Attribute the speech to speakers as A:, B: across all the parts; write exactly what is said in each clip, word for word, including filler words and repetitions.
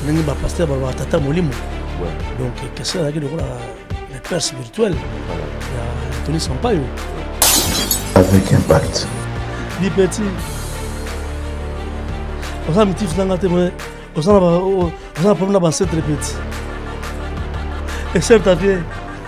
A: Nengi ba pasteur ba tata molimo. Donc qu'est-ce que de la père spirituel. Il y a Tony Sampaio.
B: Avec impact.
A: Dis petit. On a un petit flanc à témoin. On a un problème d'avancer très petit. Et c'est ta vie.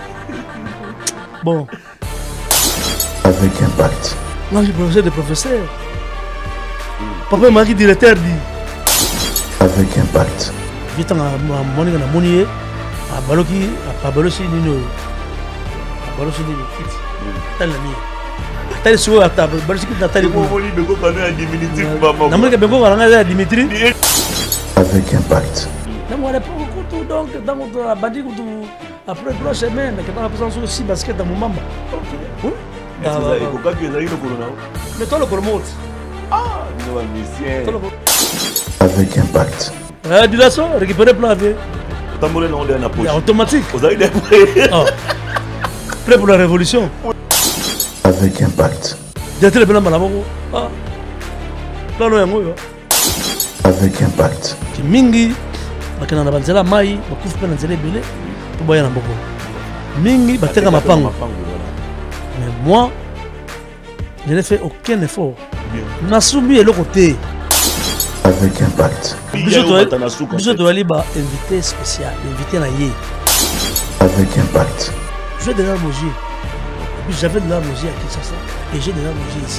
A: Bon.
B: Avec impact.
A: Moi, je suis professeur de professeur. Papa m'a dit directeur dit.
B: Avec impact.
A: Vite en monnaie na monnaie. À Baloki, à Balochi Nino. À Balochi Nino. T'as l'ami. T'as le sourire à table. Balochi qui t'a t'a dit.
C: Comment on dit Bengo quand on Dimitri maman.
A: Non mais que Bengo va rendre Dimitri.
B: Avec impact.
A: Non moi pas beaucoup donc dans la bandi après trois semaines que dans la présence aussi basket dans mon maman. OK.
C: Mais
A: toi le promote.
C: Ah, non, monsieur.
B: Avec impact.
A: Ah, dilation, récupérer plan à vie.
C: Tambolé non, on est en poche.
A: Automatique.
C: Vous avez des prêts.
A: Prêt pour la révolution.
B: Avec impact.
A: Dites le plan malabo. Ah. Là non yango.
B: Avec impact.
A: Mingi, bakana na banzela mai, bakufu pe na nzela belé, pour boya na mboko. Mingi bateka mapango. Mais moi, je n'ai fait aucun effort. Nasumi est le côté.
B: Avec impact.
A: Je dois aller invité spécial, invité na yé.
B: Avec impact.
A: J'ai de la magie. J'avais de la magie à Kinshasa et j'ai de la magie ici.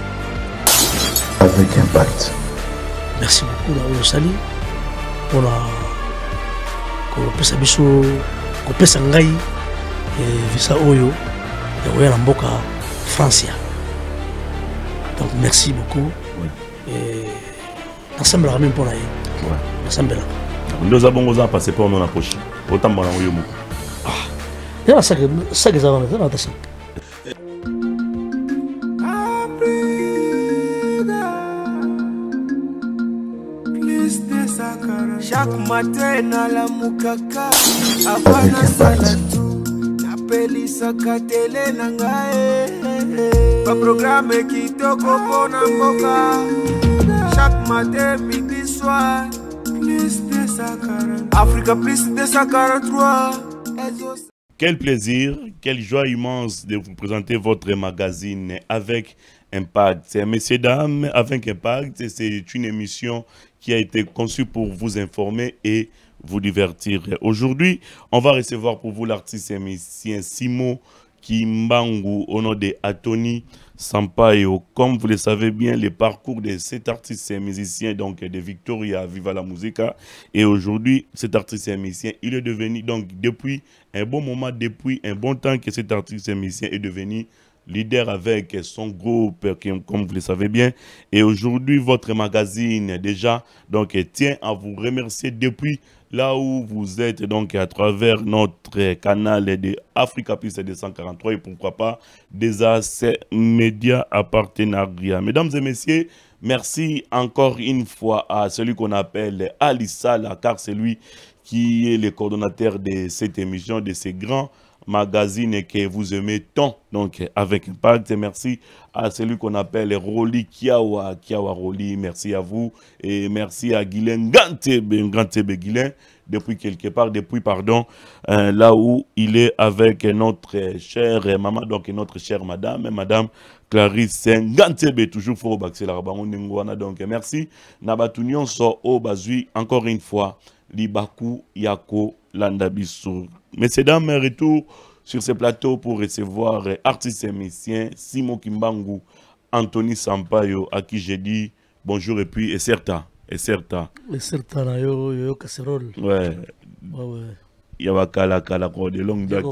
B: Avec impact.
A: Merci beaucoup là, Sali. Pour la Kopesabiso, Kopesangai et Visa Oyo. Et Mboka Francia. Donc merci beaucoup.
C: Oui.
A: Et ensemble la même pour la ensemble là.
C: Nous avons besoin de passer par nous la poche. Autant de gens qui
A: ah. Il y a ça que ça que ça va mettre dans ta sac.
D: Chaque matin na la mukaka avana salatu. Pelisa katele nangae ba programme kitoko pona mboka chaque matin midi soir plus de cent quarante Africa plus de cent quarante-trois.
C: Quel plaisir, quelle joie immense de vous présenter votre magazine Avec Impact. Messieurs, dames, Avec Impact, c'est une émission qui a été conçue pour vous informer et vous divertir. Aujourd'hui, on va recevoir pour vous l'artiste et musicien Simo Kimbangu au nom de Tony Sampaio. Comme vous le savez bien, le parcours de cet artiste et musicien, donc de Victoria Viva la Musica, et aujourd'hui, cet artiste et musicien, il est devenu, donc depuis un bon moment, depuis un bon temps que cet artiste et musicien est devenu leader avec son groupe, comme vous le savez bien. Et aujourd'hui, votre magazine, déjà, donc, tient à vous remercier depuis là où vous êtes, donc, à travers notre canal de Africa Plus deux cent quarante-trois et pourquoi pas des A C médias à partenariat. Mesdames et messieurs, merci encore une fois à celui qu'on appelle Ali Sala, car c'est lui qui est le coordonnateur de cette émission, de ces grands magazine que vous aimez tant, donc Avec Impact. Et merci à celui qu'on appelle Roli Kiawa, Kiawa Roli, merci à vous. Et merci à Guylaine Gantebe, Gantebe Guylaine, depuis quelque part, depuis, pardon, euh, là où il est avec notre chère maman, donc notre chère madame, madame Clarisse Gantebe, toujours fort au Baxel Arabango, donc merci. Nabatunion so au Bazui, encore une fois, Libaku Yako Landabiso. Messieurs, dames, retour sur ce plateau pour recevoir artiste et musicien Simo Kimbangu, Tony Sampaio, à qui j'ai dit bonjour et puis et certain, et certain.
A: Et certain, yo yo casserole.
C: Ouais.
A: Ouais ouais.
C: Il y a kala kala quoi de longue date.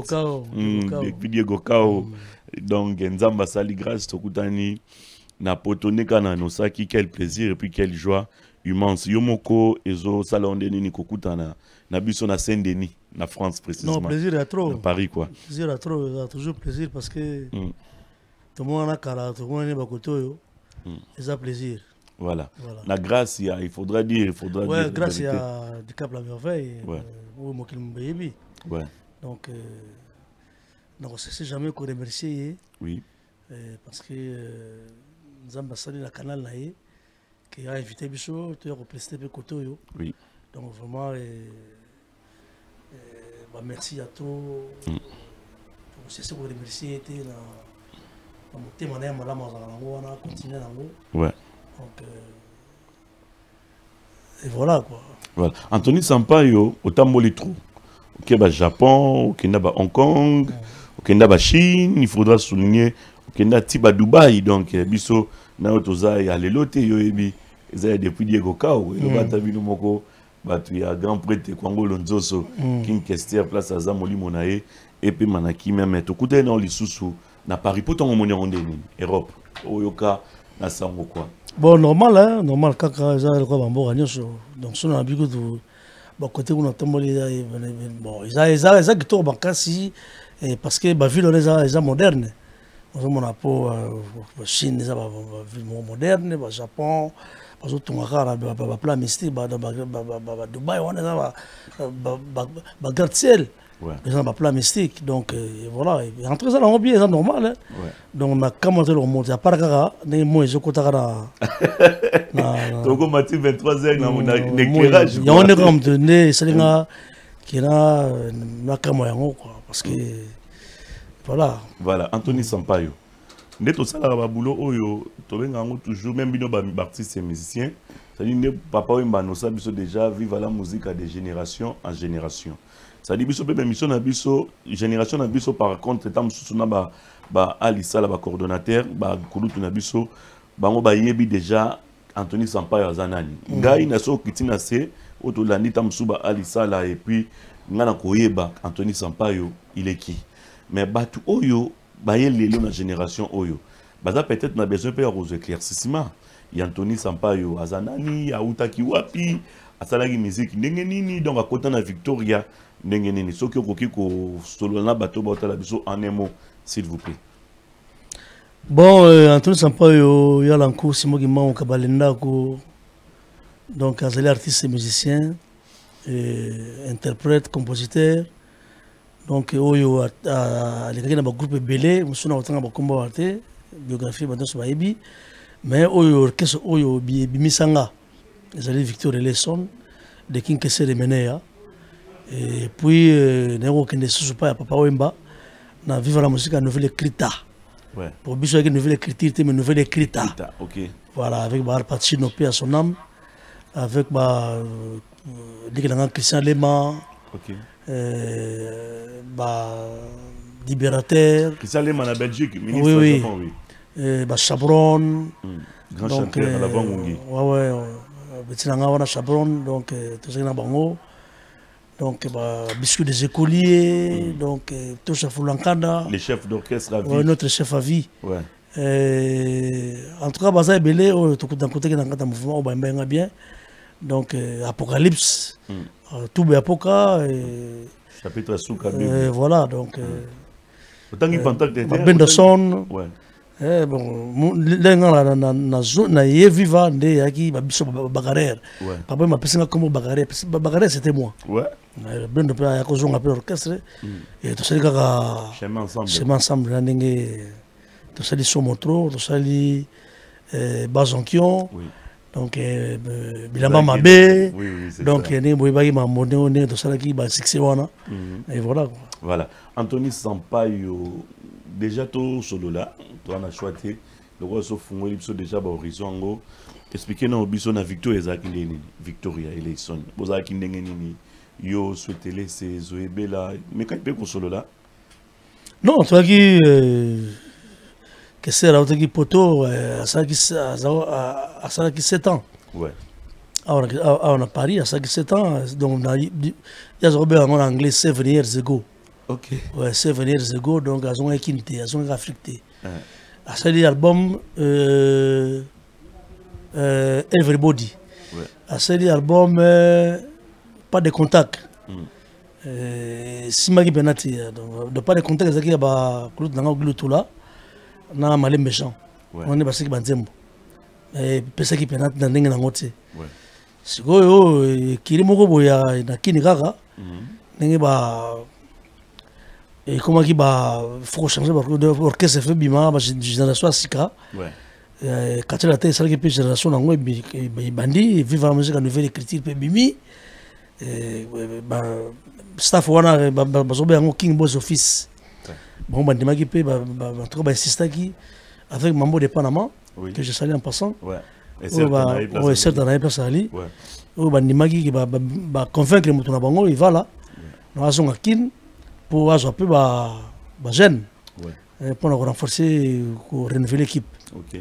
C: Depuis Diego Kao. Donc Nzamba sali grâce Tokutani na potone kana no saki, quel plaisir et puis quelle joie immense. Yomoko ezo salon de nini kokutana na biso na Saint-Denis. Na France précisément.
A: Non, plaisir à trop.
C: À Paris quoi.
A: Plaisir à trop, il y a toujours plaisir parce que mm. tout le monde a cara, tout le monde est bakoto, c'est un plaisir.
C: Voilà. voilà. La grâce, il faudra dire, il faudra
A: ouais,
C: dire.
A: Grâce à du Cap la merveille.
C: Ouais.
A: Ou Mokil Mbayebi.
C: Ouais.
A: Donc, euh, donc on ne sait jamais qu'on remercie.
C: Oui.
A: Euh, parce que nous avons passé le canal là, qui a invité Bichot, tu as représenter le côté.
C: Oui.
A: Donc vraiment, et, et, bah, merci à tous. Mm. C'est ce que vous remerciez. On a continué.
C: Ouais.
A: Donc, euh, et voilà quoi.
C: Voilà. Anthony Sampaio, au Tambolitro, au Kenya, Japon, au Kenya, Hong Kong, au Kenya, Chine, il faudra souligner, au Kenya, Tiba, Dubaï, donc, biso, na otoza ya lelote yo ebi, ezaya depuis Diego Kao, et le bata vino moko, batu ya grand prêtre Kwango Lonzoso, King Kester, place à Zamoli Monae, et puis Manaki, même, tout côté dans les sous na Paris, pourtant on monnaie en Europe, Oyoka, na Sango quoi.
A: Bon, normal, hein, normal, quand ils ont le bon donc si on a habitué de bon côté où on a tombé bon, ils ont ils ont ils ont qui tournent si parce que la ville les a les a moderne. On a pour Chine les a ville moderne, le Japon, parce que tout le monde a plein mystique, Dubaï on a ba gratte-ciel. Les gens ont plein mystique, donc euh, voilà. Entre ça, on bien, c'est normal. Hein? Ouais. Donc on a commencé le monde. À part ça, moi, je compte à la.
C: Donc on m'a dit vingt-trois heures, on a un éclairage.
A: Il y a un exemple de nez, c'est là qui a la caméra, quoi. Parce que voilà.
C: Voilà, Anthony Sampaio. Nous tout ça là, boulot, oyo, toujours même bino artistes et musiciens. C'est-à-dire que papa et maman nous déjà vivre la musique à des générations en génération. Ça dit biso bébé mission na biso génération na biso par contre tam susuna ba ba Alissa la ba coordonnateur ba kulutu na biso bango ba yebi déjà Anthony Sampaio azanani ngai na so kitina se otolandi tam suba Alissa la et puis ngana koyeba Anthony Sampaio il est qui mais batu oyo ba yelelo na génération oyo baza peut-être na besoin faire aux éclaircissements y Anthony Sampaio azanani ya utaki wapi asalaki musique ndenge nini donc à côté na Victoria ndenge nini soki okoki ko solona bato baotala biso en un mot s'il vous plaît.
A: Bon euh, Anthony Sampaio ya lanko simo ki ma kabalenda ko donc azali artiste et musicien et interprète compositeur donc oyo a les na ba groupe belé musuna otanga ba kombo arte biographie ba doso ba ebi mais oyo orchestre oyo bimisanga ezali Victor Lesson de King Kessé de Menea. Et puis, nous avons pas Papa Wemba, nous avons la musique à nouvelle écriture.
C: Ouais.
A: Pour biso avec une nouvelle écriture, mais une nouvelle écriture.
C: Ok.
A: Voilà, avec Al Pacino à son âme, avec bah, Christian Lema,
C: ok.
A: Euh, bah, Libérateur.
C: Christian Lema en Belgique, ministre
A: oui, oui.
C: Japon, oui.
A: Euh, bah, Chabron.
C: Mm. Grand donc, chanteur à la Bangungi.
A: Ouais, ouais. Betinanga wana Chabron, donc tout ça na bango. Donc, bah, biscuit des écoliers, mm. donc euh, tout ça Fulankanda.
C: Les chefs d'orchestre à vie.
A: Ouais, notre chef à vie.
C: Ouais.
A: Euh, en tout cas, Baza Belé, d'un côté, il y a un mouvement qui bien. Donc, euh, Apocalypse, mm. euh, tout est Apoca. Euh,
C: Chapitre Souka.
A: Euh, voilà, donc.
C: Autant qu'il pense que
A: Benderson.
C: Ouais.
A: Eh bon, les gens na na na zone na yeviva ndé yaki babiso bagarère.
C: Ouais.
A: Papa m'a pensé comme bagarère, bagarère c'était moi.
C: Ouais.
A: Ben de pas yako zonga pe orchestre et tout ça kaka
C: chemin ensemble.
A: Chemin ensemble na ndenge tout ça li somotro, tout ça li euh Bazonkion.
C: Oui.
A: Donc euh, bilamba mabé.
C: Oui oui, c'est
A: donc
C: ça.
A: né boy bagi ma mondé on tout ça qui ba succès wana. Et voilà.
C: Voilà. Anthony Sampaio déjà tout solo là, toi on a choisi le roi sauf fungwe liso déjà ba horizon ngo expliquer na biso na Victoria ezaki ndeni Victoria election bozaki ndenge nini yo souhaiter laisser zoebe là mais quand peut ko solo là
A: non toi qui que c'est là qui poto ça qui ça ça qui sept ans
C: ouais
A: alors on a Paris à ça qui sept ans donc il y a Robert en anglais seven years ago.
C: Ok.
A: Ouais, seven years ago, donc elles ont équinté, elles ont afflicté. À ce album, euh, euh, Everybody.
C: Ouais.
A: À ce album, euh, pas de contact.
C: Mm.
A: Euh, si ma benati, donc pas de contact, c'est qu'il y a ba Claude Nanga Gluto là, na malé méchant. On est passé qui banzembo. Et pesa qui benati dans n'engue n'angote.
C: Ouais.
A: C'est quoi yo, kiri moko boya na kini kaka. N'engue ba et comment qui va faut changer l'orchestre fait bima ba génération sika ouais quand la tête ça qui peut génération nango bandi vivre la musique en nouvelle écriture pe bimi staff wana bazobe yango King Boss Office bon bandimaki pe en tout cas insistaki avec Mambo de Panama que je salue en passant
C: ouais et
A: certes on a place ali o bandimaki ki ba ba convaincre mutu na bango il va là na azonga kin pour azo pe ba ba jeune ouais pour renforcer pour renouveler l'équipe
C: OK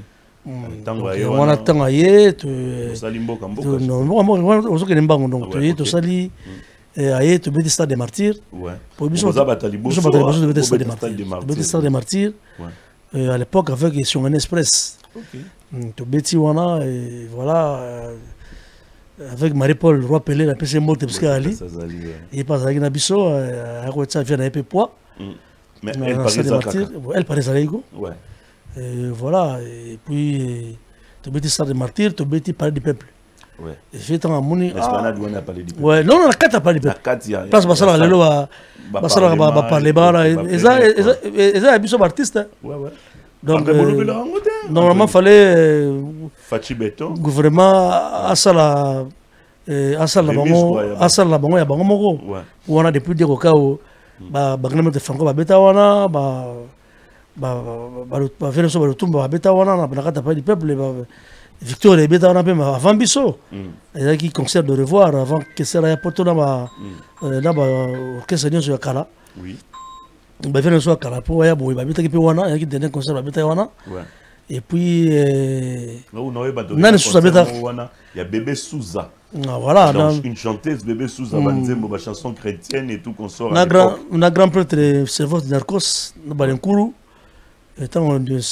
A: on attend ailleurs tu
C: salimboka mboka
A: non on so que nembango donc tu to sali ailleurs tu beti stade des martyrs
C: ouais
A: pour biso za batali boso de beti stade des martyrs beti stade des martyrs à l'époque avec Sion Express
C: OK
A: tu beti wana et voilà avec Marie-Paul Roi Pelé la P C Molte parce qu'ali et pas avec na biso a ko tsa vient na peu poids
C: mais elle paraît ça
A: elle paraît ça
C: ouais
A: et voilà, et puis tu bêtis ça de martyr, tu bêtis parler du peuple.
C: Ouais.
A: Et fait tant à moni.
C: L'esplanade doit parler du peuple.
A: Ouais, non, non, la carte a parlé du peuple.
C: La carte, il y a.
A: Parce que ça, là, le va, ça là, va parler bas. Et ça, et ça, il y a artiste.
C: Ouais, ouais.
A: Donc, normalement, fallait.
C: Fachi Béton.
A: Gouvernement, à ça là, à ça là, bango, à ça là, bango, il y a bango moko. Ouais. Où on a depuis des cas où, bah, bah, de franco, bah, bêta wana, bah. Bah bah faire ça le tombe beta wana na nakata pas du peuple Victor et beta wana avant biso et qui concert de revoir avant que ça ya poto na ba na ba orchestre nyo ya kala
C: oui
A: ba faire ça kala pour ya boy ba beta ki pe wana ya ki dernier concert ba beta wana
C: ouais
A: et puis
C: non non ba
A: nani Souza beta
C: wana ya bébé Souza
A: voilà
C: donc une chanteuse bébé Souza banzembo ba chanson chrétienne et tout qu'on sort
A: na grand na grand prêtre servant de Narcos na Balenkuru étant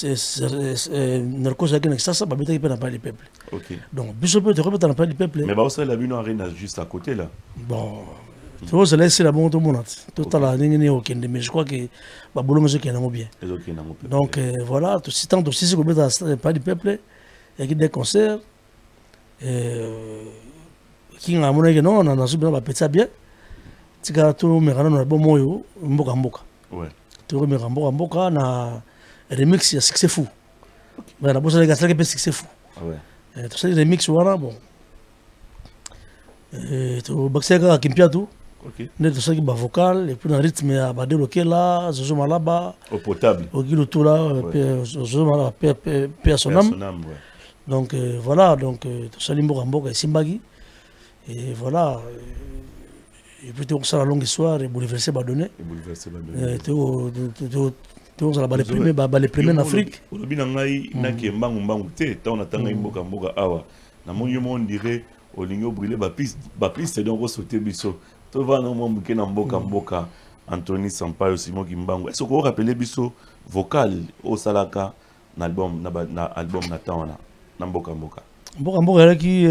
A: narcos avec ça ça va mettre pas dans le peuple.
C: OK.
A: Donc biso peut te remettre dans le peuple.
C: Mais bah aussi la Bino Arena juste à côté là.
A: Bon. Tu vois ça laisser la bonne tout monde. Tout la ligne aucun mais je crois que ba bolo monsieur qui est bien. Donc voilà, tout si tant aussi que mettre pas du peuple il y a des concerts euh qui a mon que non on a subi ba petit bien. Tika tout me rana na bon moyo mboka mboka.
C: Ouais.
A: Tu me rana mboka mboka na remix, il y a succès fou. Mais la bosse de Gastel qui est succès fou.
C: Ouais.
A: Tu sais, les remix, voilà, bon. Tu boxes avec Kimpiatou.
C: Ok.
A: Tu sais, qui est vocal, et puis dans le rythme, il y a des locaux là, Zozo Malaba.
C: Au potable.
A: Au Guilou tout là, Zozo Malaba, Père Sonam. Donc voilà, donc tu sais, Limbo Rambo et Simbagi. Et voilà. Et puis tu as la longue histoire, et bouleversé Badonné.
C: Et bouleversé Badonné.
A: Tu as les premiers les premiers en Afrique.
C: Olobi na ngai na ke mbangu mbangu te ta on atanga mboka mboka awa. Na mon yo mon dirait olingo brûler ba piste ba piste donc sauter biso. To va na mo mbuke na mboka mboka Anthony Sampaio Simon Kimbangu. Est-ce que vous rappelez biso vocal au salaka na album na na album na tawana na mboka mboka.
A: Mboka mboka là qui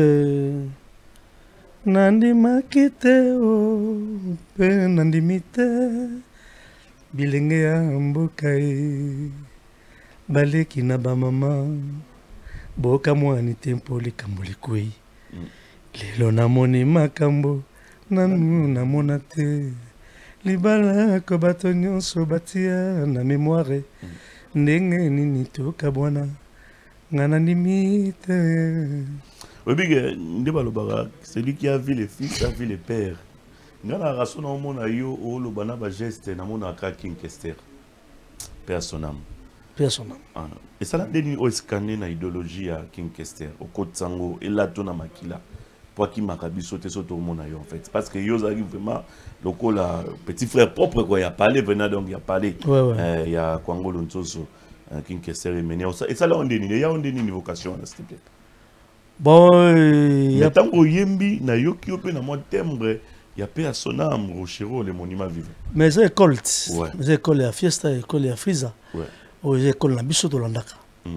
A: nandi makite o pe nandi mite bilenge ya mboka e baleki na bamama boka mwani te mpo likambo likwei lelo namoni makambo nanu namona te libala ko bato nyonso batia na mémoire ndenge nini toka bwana nga nandimi te.
C: Obiga ndeba lobaka celui qui a vu les fils a vu les pères. Ngana raso na mona yo o lo bana ba geste na mona ka King Kester personnam
A: personnam
C: ah et ça la deni o scanner na idéologie ya King Kester o kotsango et la tona makila pour qui makabiso te soto mona yo en fait parce que yo zali vraiment loko la petit frère propre quoi il a parlé venant donc il a parlé
A: euh
C: il y a Kwango Lonsoso King Kester et mené et ça là on deni il y a on deni une vocation s'il te plaît
A: bon il
C: y a tango yembi na yo ki ope na mo timbre. Il y a Père Sonam, Rochero, les monuments vivants.
A: Mais c'est école.
C: Ouais.
A: Mais école à Fiesta, école à Friza.
C: Ouais.
A: Ou école à Bissot de Landaka.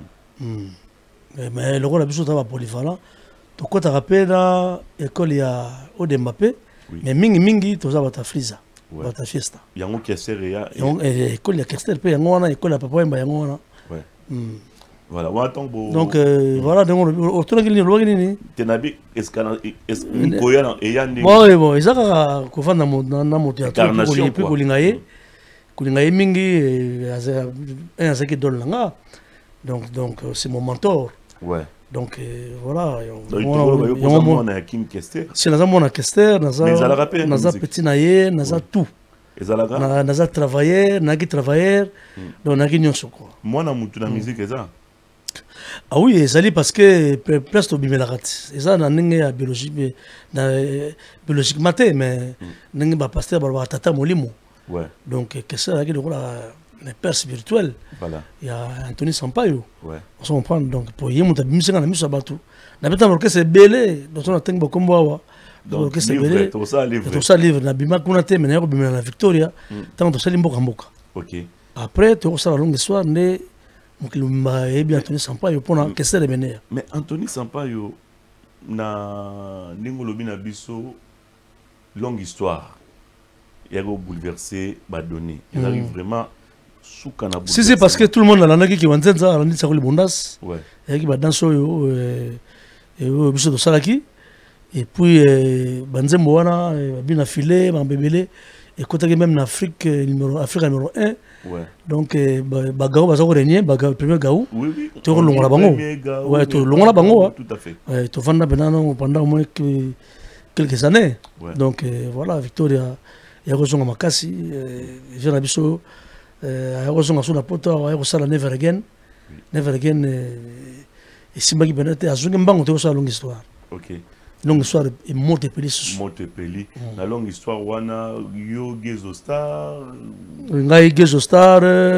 A: Mais le rôle à Bissot va polyvalent. Tu quoi tu rappelles là, école à Odembappé. Mais mingi mingi, tu vas à Friza. Ouais. À Fiesta.
C: Il y a un Kester et
A: il école à Kester, il y a un école à Papa Mba, il y a un.
C: Ouais. Voilà, on attend beau.
A: Donc euh, voilà, donc autour de l'île, l'île.
C: Tenabi, est-ce qu'on koya et yandi.
A: Bon, bon, ils ont qu'au fond dans mon dans mon théâtre, pour les plus colingaye, colingaye mingi, un à ce qui donne là. Donc donc c'est mon mentor.
C: Ouais.
A: Donc voilà.
C: On a Kim Kester.
A: Si on a mon Kester, on a petit naïe, on a tout. On a travaillé, on a travaillé, on a gagné sur quoi.
C: Moi, on a musique et ça.
A: Ah oui, c'est parce que presque au bimélarat. Et ça, on a une biologie, biologique maté, mais on a un pasteur, on a tata molimo. Donc, qu'est-ce que c'est le père spirituel.
C: Voilà.
A: Il y a Anthony Sampaio.
C: Ouais.
A: On s'en prend donc pour y monter musique dans musique bateau. Na beta que c'est belé, donc on a tant beaucoup bois.
C: Donc c'est belé. Tout ça livre.
A: Tout ça livre na bima kuna te mais na bima na Victoria. Tant to sali mboka mboka.
C: OK.
A: Après tu ça la longue histoire né mukilumba et bien Anthony Sampaio pour na que c'est le mener.
C: Mais Anthony Sampaio na ningolo bina biso longue histoire. Il a bouleversé Badoni. Il arrive vraiment.
A: Si c'est parce que tout le monde a l'année qui va entendre ça, on dit ça les bondas.
C: Ouais.
A: Et qui va danser au et au biso de Salaki. Et puis Banzembo wana bien affilé, bambélé. Et côté même en Afrique numéro Afrique numéro un.
C: Ouais.
A: Donc bagao bazo régner, bagao premier gaou.
C: Oui oui.
A: Tu longo la bango. Ouais, tu longo la bango.
C: Tout à fait.
A: Ouais, tu vends benano pendant au moins quelques années.
C: Ouais.
A: Donc voilà, Victoria ya kozonga makasi, vient biso Euh, on a sur la pote, on a never again, never again. Et si je suis à Zungembango, c'est une longue histoire.
C: Ok.
A: Longue histoire et Montepelli.
C: Montepelli. La longue histoire, on a Yo Gezostar.
A: Ngai Gezostar.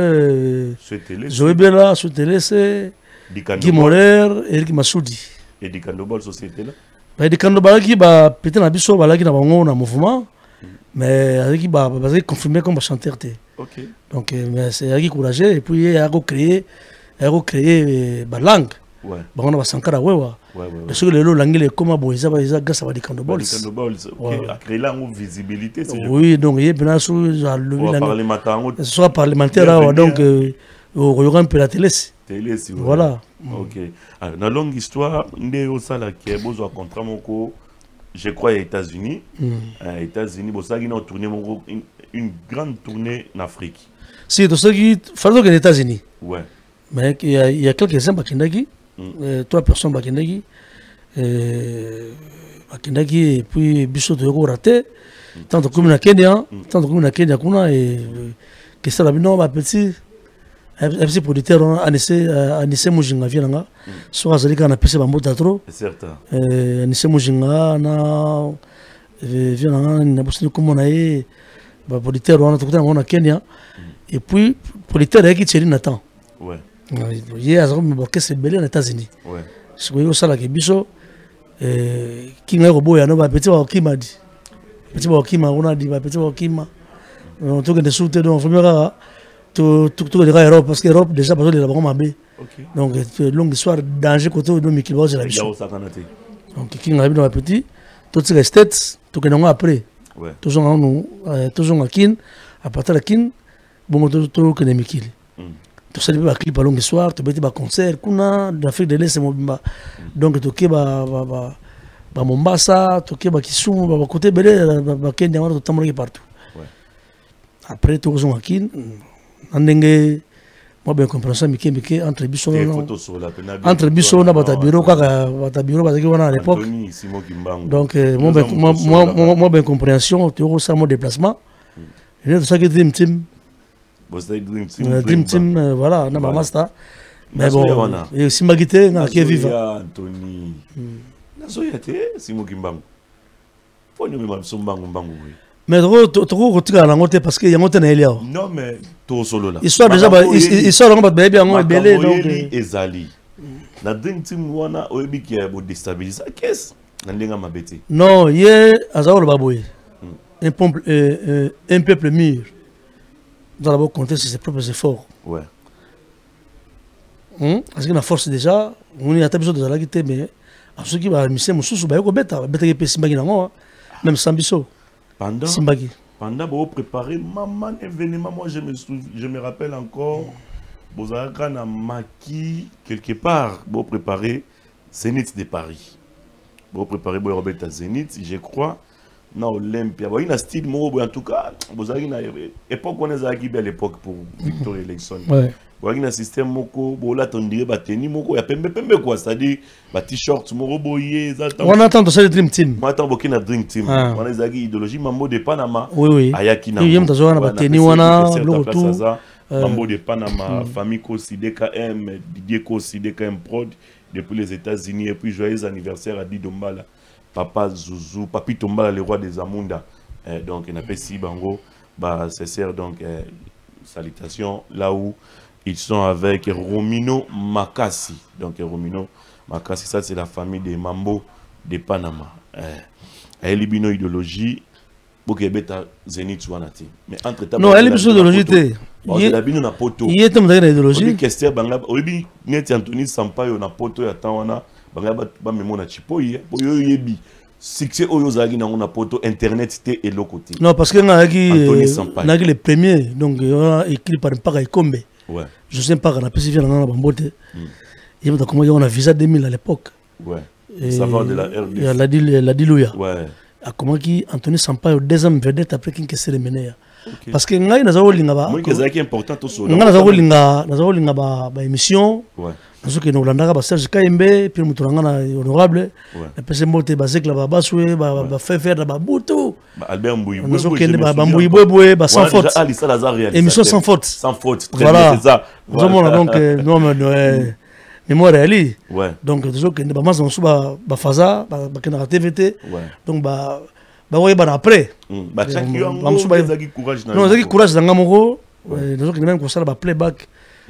A: Zoé Bella, Soutelese. Guy Morer, Eric Massoudi.
C: Et di Kandobal société là.
A: Bah di Kandobal qui va péter la biso, bah là qui n'a pas un mouvement. Mais avec qui va confirmer comme chanteur.
C: Ok.
A: Donc c'est avec courageux et puis il a créé, il a créé la langue.
C: Ouais.
A: Bah on a Sankara wewa.
C: Ouais ouais.
A: Parce que le langue est comme aboy, ça va ça grâce à di Kandobal.
C: Di Kandobal. Ok. A créé la visibilité.
A: Oui donc il est bien sûr le
C: langue. Parlementaire.
A: Soit parlementaire donc au y aura un peu la télé.
C: Télé si.
A: Voilà.
C: Ok. Alors dans longue histoire, ndé au sala qui est besoin contrat moko. Je crois aux États-Unis. Mm. Euh, États-Unis, bon, ça, ils ont tourné une, une grande tournée en Afrique.
A: Si, tout ça qui fait que les États-Unis.
C: Ouais.
A: Mais il y a, il y a quelques-uns Bakindagi, mm. euh, trois personnes Bakindagi, euh, Bakindagi et puis Bissot de Yoko raté, mm. tant de communes à Kenya, mm. tant de communes à Kenya, kuna et que ça, non, ma petit. Un petit producteur, Anissé Moujinga vient soit Zalika na pese bambo tatro.
C: C'est certain.
A: Euh, Anissé Moujinga na vient na bosni comme on a eu, bah producteur on a tout on a Kenya. Et puis producteur qui tire Nathan.
C: Ouais.
A: Il y a un me que c'est belé aux États-Unis.
C: Ouais.
A: Ce que yo sala ke biso euh qui nga robo ya no ba petit wa kima di. Petit wa kima on a dit ba petit wa kima. On tout que des sous dans premier tout tout tout les Europe parce que l'Europe déjà parce que les là-bas mabé.
C: OK.
A: Donc longue histoire danger côté de Mikilo c'est la vie. Donc qui n'a dans la petit tout ces states tout que non après.
C: Ouais.
A: Toujours nous toujours à Kin à partir de Kin bon tout tout que les Mikili. Tout ça ba clip à longue histoire, tout bête ba concert kuna d'Afrique de l'Est mobimba. Donc tout que ba ba ba Mombasa, tout que ba Kisumu ba côté belé ba Kenya on tout tambour partout.
C: Ouais.
A: Après tout à Kin andenge moi bien compréhension mike mike entre biso entre biso na bata bureau kaka bata bureau bata ki wana à l'époque donc moi ben moi moi moi bien compréhension tu as ça mon déplacement et tout ça qui dream team
C: dream team
A: dream team voilà na master mais bon et si magité na qui vive
C: Anthony na so yate simo kimbangu poni me mabsombangu mbangu oui.
A: Mais trop trop retira la montée parce que y a monté na elia.
C: Non mais tout solo là.
A: Histoire déjà histoire on va bien on est belé donc
C: ezali. La dream team wana oyebi ki ya bo déstabiliser qu'est-ce na ndenga mabeti.
A: Non, hier azao baboy. Un peuple euh, un peuple mûr. Nous allons compter sur ses propres efforts.
C: Ouais.
A: Hum, parce que la force déjà, on y a besoin de la guité mais à ceux qui va misser mususu ba ko beta beta ke pesi mbagi nango même sans biso.
C: Pendant,
A: Simbagi.
C: pendant vous préparez maman événement, moi je me, je me rappelle encore, vous avez un maquis quelque part, vous préparez Zénith de Paris. Vous préparez vous Robert à Zénith, je crois, na Olympia ba ina style moko en tout cas bozaki na époque on ezaki belle époque pour Victor Election
A: ouais
C: ba ina système moko bola tondire ba tennis moko ya pembe pembe quoi c'est-à-dire ba t-shirt moko boye za
A: on attend de ça le dream team
C: moi tant bokina dream team on ezaki idéologie mambo de Panama
A: oui oui
C: ayaki na
A: yem tazo na ba tennis wana
C: le
A: tout
C: mambo de Panama famille Kosi D K M Didier Kosi D K M Prod depuis les États-Unis et puis joyeux anniversaire à Dido Mbala Papa Zouzou, Papi Tombala, le roi des Amunda. Euh, donc, il n'a pas si bango, bah, c'est sert donc euh, salutations là où ils sont avec Romino Makassi. Donc, Romino Makassi, ça c'est la famille des Mambo de Panama. Elle est bino idéologie, pour que beta Zenith Wanati. Mais entre temps,
A: non, elle est bino idéologie.
C: Il y a bino na poto.
A: Il y a une idéologie.
C: Il y a banga, obi net Anthony Sampaio na poto ya tawana. Banga ba memona chipoye, boyo yebi. Succès oyo zagi na na poto internet té et l'autre côté.
A: Non parce que ngaki ngaki le premier donc écrit par Mpaka Ikombe.
C: Ouais.
A: Je sais pas qu'on a spécifié dans la bambote. Il y a comment on a visa deux mille à l'époque.
C: Ouais. Ça va de la R D C.
A: La dit la dilouya.
C: Ouais.
A: A comment qui Anthony Sampaio deuxième vedette après qui que c'est le mené. Parce que ngai na zawo linga ba.
C: Moi que zaki important to so.
A: Ngai na zawo linga, na zawo linga ba ba émission.
C: Ouais.
A: Parce que nous l'andaka ba Serge Kaimbe puis muturanga na honorable. La pese mote ba zekla ba baswe ba ba faire faire ba butu.
C: Ba Albert Mbouyi.
A: Nous sommes kende ba Mbouyi Boué ba sans faute. Émission sans faute.
C: Sans faute.
A: Voilà. C'est ça. Nous avons donc non mais mémoire réelle.
C: Ouais.
A: Donc nous sommes kende ba mas on ba ba faza ba kende T V T. Donc ba ba ouais ba après.
C: Ba chaki yo ngo zaki courage na.
A: Non zaki courage na ngamoko. Nous sommes kende même ko sala ba playback.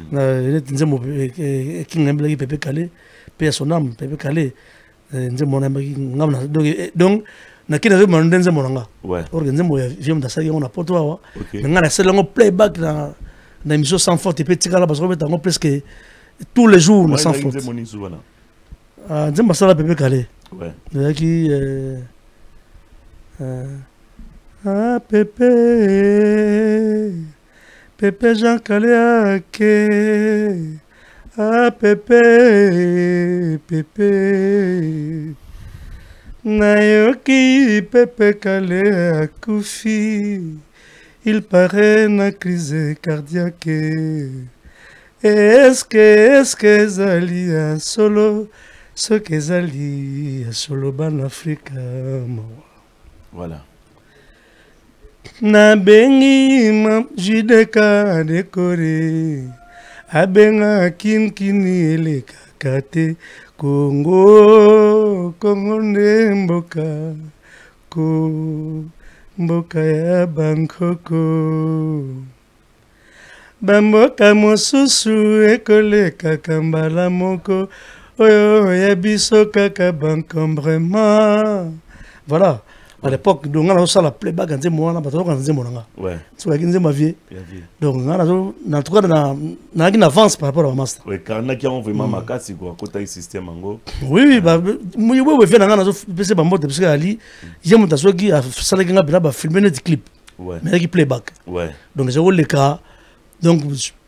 A: Nzembo King Mbelagi Pepe Kale Père son âme Pepe Kale Nzembo Ngamna donc na kina zo mande nzembo nanga
C: ouais
A: nzembo ya vieux mtasaki on a poto awa mais ngana c'est lango playback na na émission sans faute et petit kala parce que betango presque tous les jours na sans faute ah nzembo sala Pepe Kale
C: ouais
A: yaki ah Pepe Pepe Jean Kaleake, ah Pepe, Pepe, Nayoki Pepe Kale akufi, il paraît na crise cardiaque. Est-ce que, est-ce que Zali a solo, ce que Zali a solo ban Afrique,
C: voilà.
A: Na bengi mam jideka dekore abenga kinkini eleka kate Kongo Kongo nemboka ko mboka ya Bangkoko bamboka mosusu ekoleka kambala moko oyo ya biso kaka bancombrement voilà. À l'époque, donc on a ça la playback quand c'est moi là, parce que quand c'est moi là.
C: Ouais.
A: Tu vois, quand c'est ma vie. Donc on a en tout cas dans dans une avance par rapport au master.
C: Ouais, car on a qui ont vraiment ma casse quoi, côté du système ango.
A: Oui oui, bah moi je vais faire dans on a bambote parce que ali, j'ai mon tasso qui a ça les gars bien ba filmer des clips.
C: Ouais.
A: Mais qui playback.
C: Ouais.
A: Donc j'ai le cas. Donc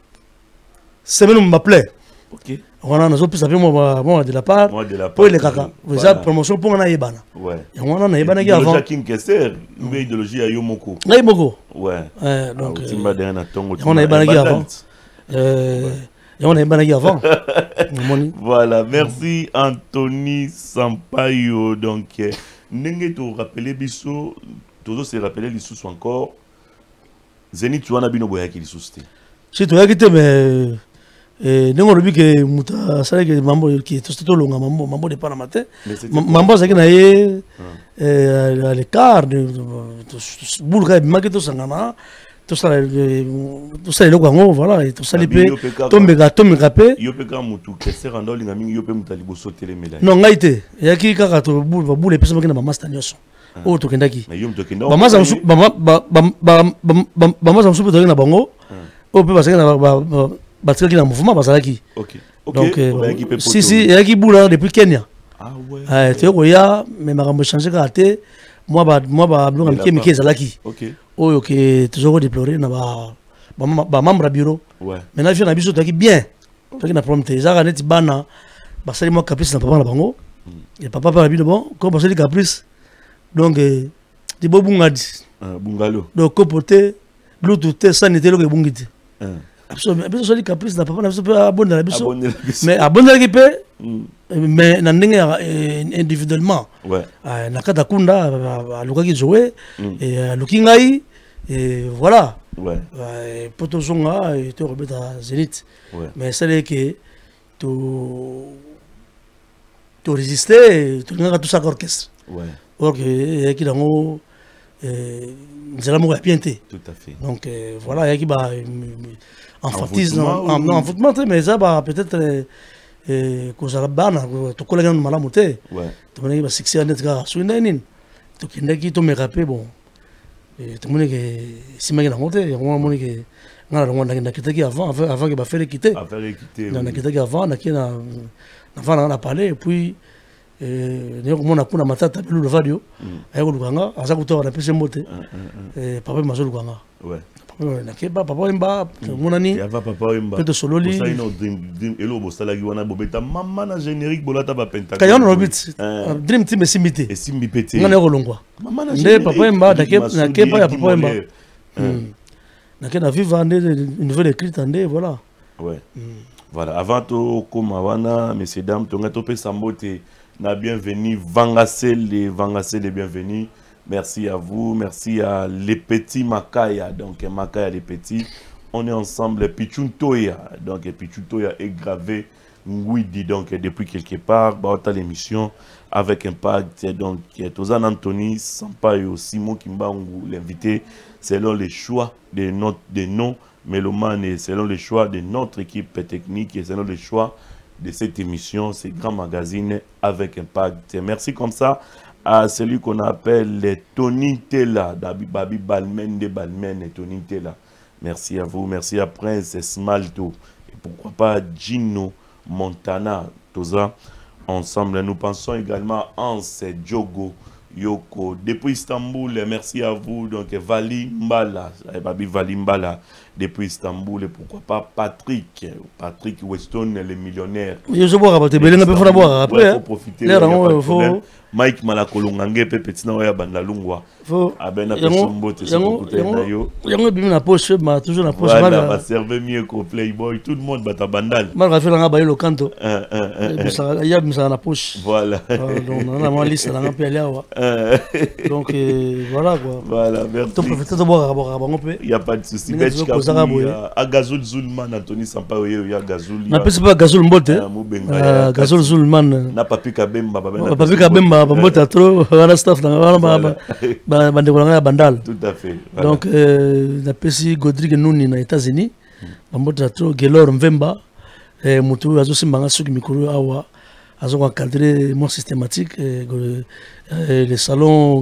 A: semaine m'appelait.
C: OK.
A: On a nous plus appelé moi moi de la part.
C: Moi de la part.
A: Pour les caca. Vous avez promotion pour on a yebana.
C: Ouais.
A: Et on a yebana qui avant.
C: Jacques Kessler, une idéologie à Yomoko.
A: Là Yomoko.
C: Ouais.
A: Euh donc
C: Timba derrière Tongo.
A: On a yebana qui avant. Euh et on a yebana qui avant.
C: Voilà, merci Anthony Sampaio donc ndenge to rappeler biso, todo se rappeler les sous encore. Zenith tu wana bino boyaki les sous.
A: Si tu as quitté mais eh nengo lobi ke muta sala ke mambo ki to to longa mambo mambo de Panama te mambo ça ki na ye eh à l'écart de boulga maketo sangana to sala to sala lo kwango voilà to sala pe tombe ga tombe ga pe
C: yo pe ka mutu ke se rando linga mingi yo pe mutali boso tele mela
A: non ngaite yaki kaka to boule ba boule pesa makina ba master nyoso o to kendaki
C: na yo mtokenda
A: ba master ba ba ba ba master msupu to na bango o pe basaka na ba Batika qui est en mouvement, Basalaki.
C: Ok.
A: Donc, euh, si, si, il y a qui boule depuis Kenya.
C: Ah ouais.
A: Euh, tu vois, mais ma rambo changé karaté. Moi, bah, moi, bah, blou amki amki Zalaki.
C: Ok.
A: Oh, ok, toujours déploré, na ba, ba, membre bureau.
C: Ouais.
A: Maintenant, je viens d'abisso, tu as qui bien. Tu as qui n'a problème, tu as net bana. Basali moi caprice na papa na bango. Et papa par habit de bon, comme Basali caprice. Donc, de bobungadi
C: bungalo
A: donc côté l'autre te sanité le bungiti absolument bien sur caprice na papa na biso pe abonne la biso mais abonne la pe mais na ndenge individuellement
C: ouais
A: na kata kunda alukaki jouer et aluki ngai et voilà
C: ouais
A: poto zonga et te rebeta Zénith mais c'est que tu tu résister tu n'as tout ça orchestre
C: ouais
A: or que qui dans euh c'est l'amour à pienter
C: tout à fait
A: donc euh, voilà il y a qui bah emphatisme en non envoûtement mais ça bah peut-être euh cause la bana to collègue dans malamu te
C: ouais
A: to mona ba six ans ga suinanin to kindaki to me rapper bon et to mona que si ma na monter on mona que ngala ngona na kitaki avant avant que ba faire quitter
C: avant quitter
A: na kitaki avant na kina na vana na parler et puis eh ne ko mona kuna matata pelu le vadio ayo lukanga aza kutoa na pese mote eh papa mazo lukanga
C: ouais
A: na keba papa imba mona ni
C: ya va papa imba
A: peut sololi
C: ça ino dream dream elo bo sala giwana bobeta mama na générique bolata ba pentacle
A: kayo no bit dream team simité
C: et simbi pété
A: ngana ko longwa
C: mama na
A: générique papa imba na keba na keba ya papa imba na kena viva ande une nouvelle écrite ande voilà
C: ouais voilà avant to koma wana messieurs dames to ngato pe sambote na bienvenue Vangasel les Vangasel les bienvenus. Merci à vous, merci à les petits Makaya, donc Makaya les petits. On est ensemble, Pichun Toya, donc Pichun Toya est gravé Ngouidi, donc depuis quelque part, bah l'émission avec Impact, donc Tozan Anthony, Sampaio, Simon Kimbangu, l'invité, selon les choix de notre des noms mélomanes et selon les choix de notre équipe technique et selon les choix de cette émission, ce grand magazine avec Impact. Merci comme ça à celui qu'on appelle les Tony Tella, Babi Balmen de Balmen et Tony Tella. Merci à vous, merci à Prince Smalto et pourquoi pas Gino Montana, tout ça. Ensemble, nous pensons également à Hans Djogo Yoko depuis Istanbul. Merci à vous, donc Vali Mbala, Babi Vali Mbala depuis Istanbul et pourquoi pas Patrick, Patrick Weston, le millionnaire.
A: Je sais pas, tu peux pas boire après.
C: Il faut profiter. Il faut Mike Malakolongange petit na oya banda lungwa. Abena pesombo te sokokuta na yo.
A: Yango bimi na poche ma toujours na poche
C: mal. Voilà, serve mieux qu'au Playboy, tout le monde bata bandal.
A: Mal rafel nga ba yo canto. Euh euh ça y a misa na poche.
C: Voilà.
A: Donc on a ma liste na pe aller wa. Donc voilà quoi.
C: Voilà, merci.
A: Tu profiter de boire boire bon peu.
C: Il y a pas de souci. A Gazul Zulman Anthony Sampaio ya Gazul.
A: Na pese pas Gazul Mbote. Gazul Zulman.
C: Na papi Kabemba
A: baba. Papi Kabemba bambota trop wana staff na wana ba bande ko nga bandal.
C: Tout à fait.
A: Donc na pesi Godrigue Nuni na États-Unis bambota trop Gelor Mvemba eh mutu azo simbanga suki mikuru awa azo encadrer mon systématique le salon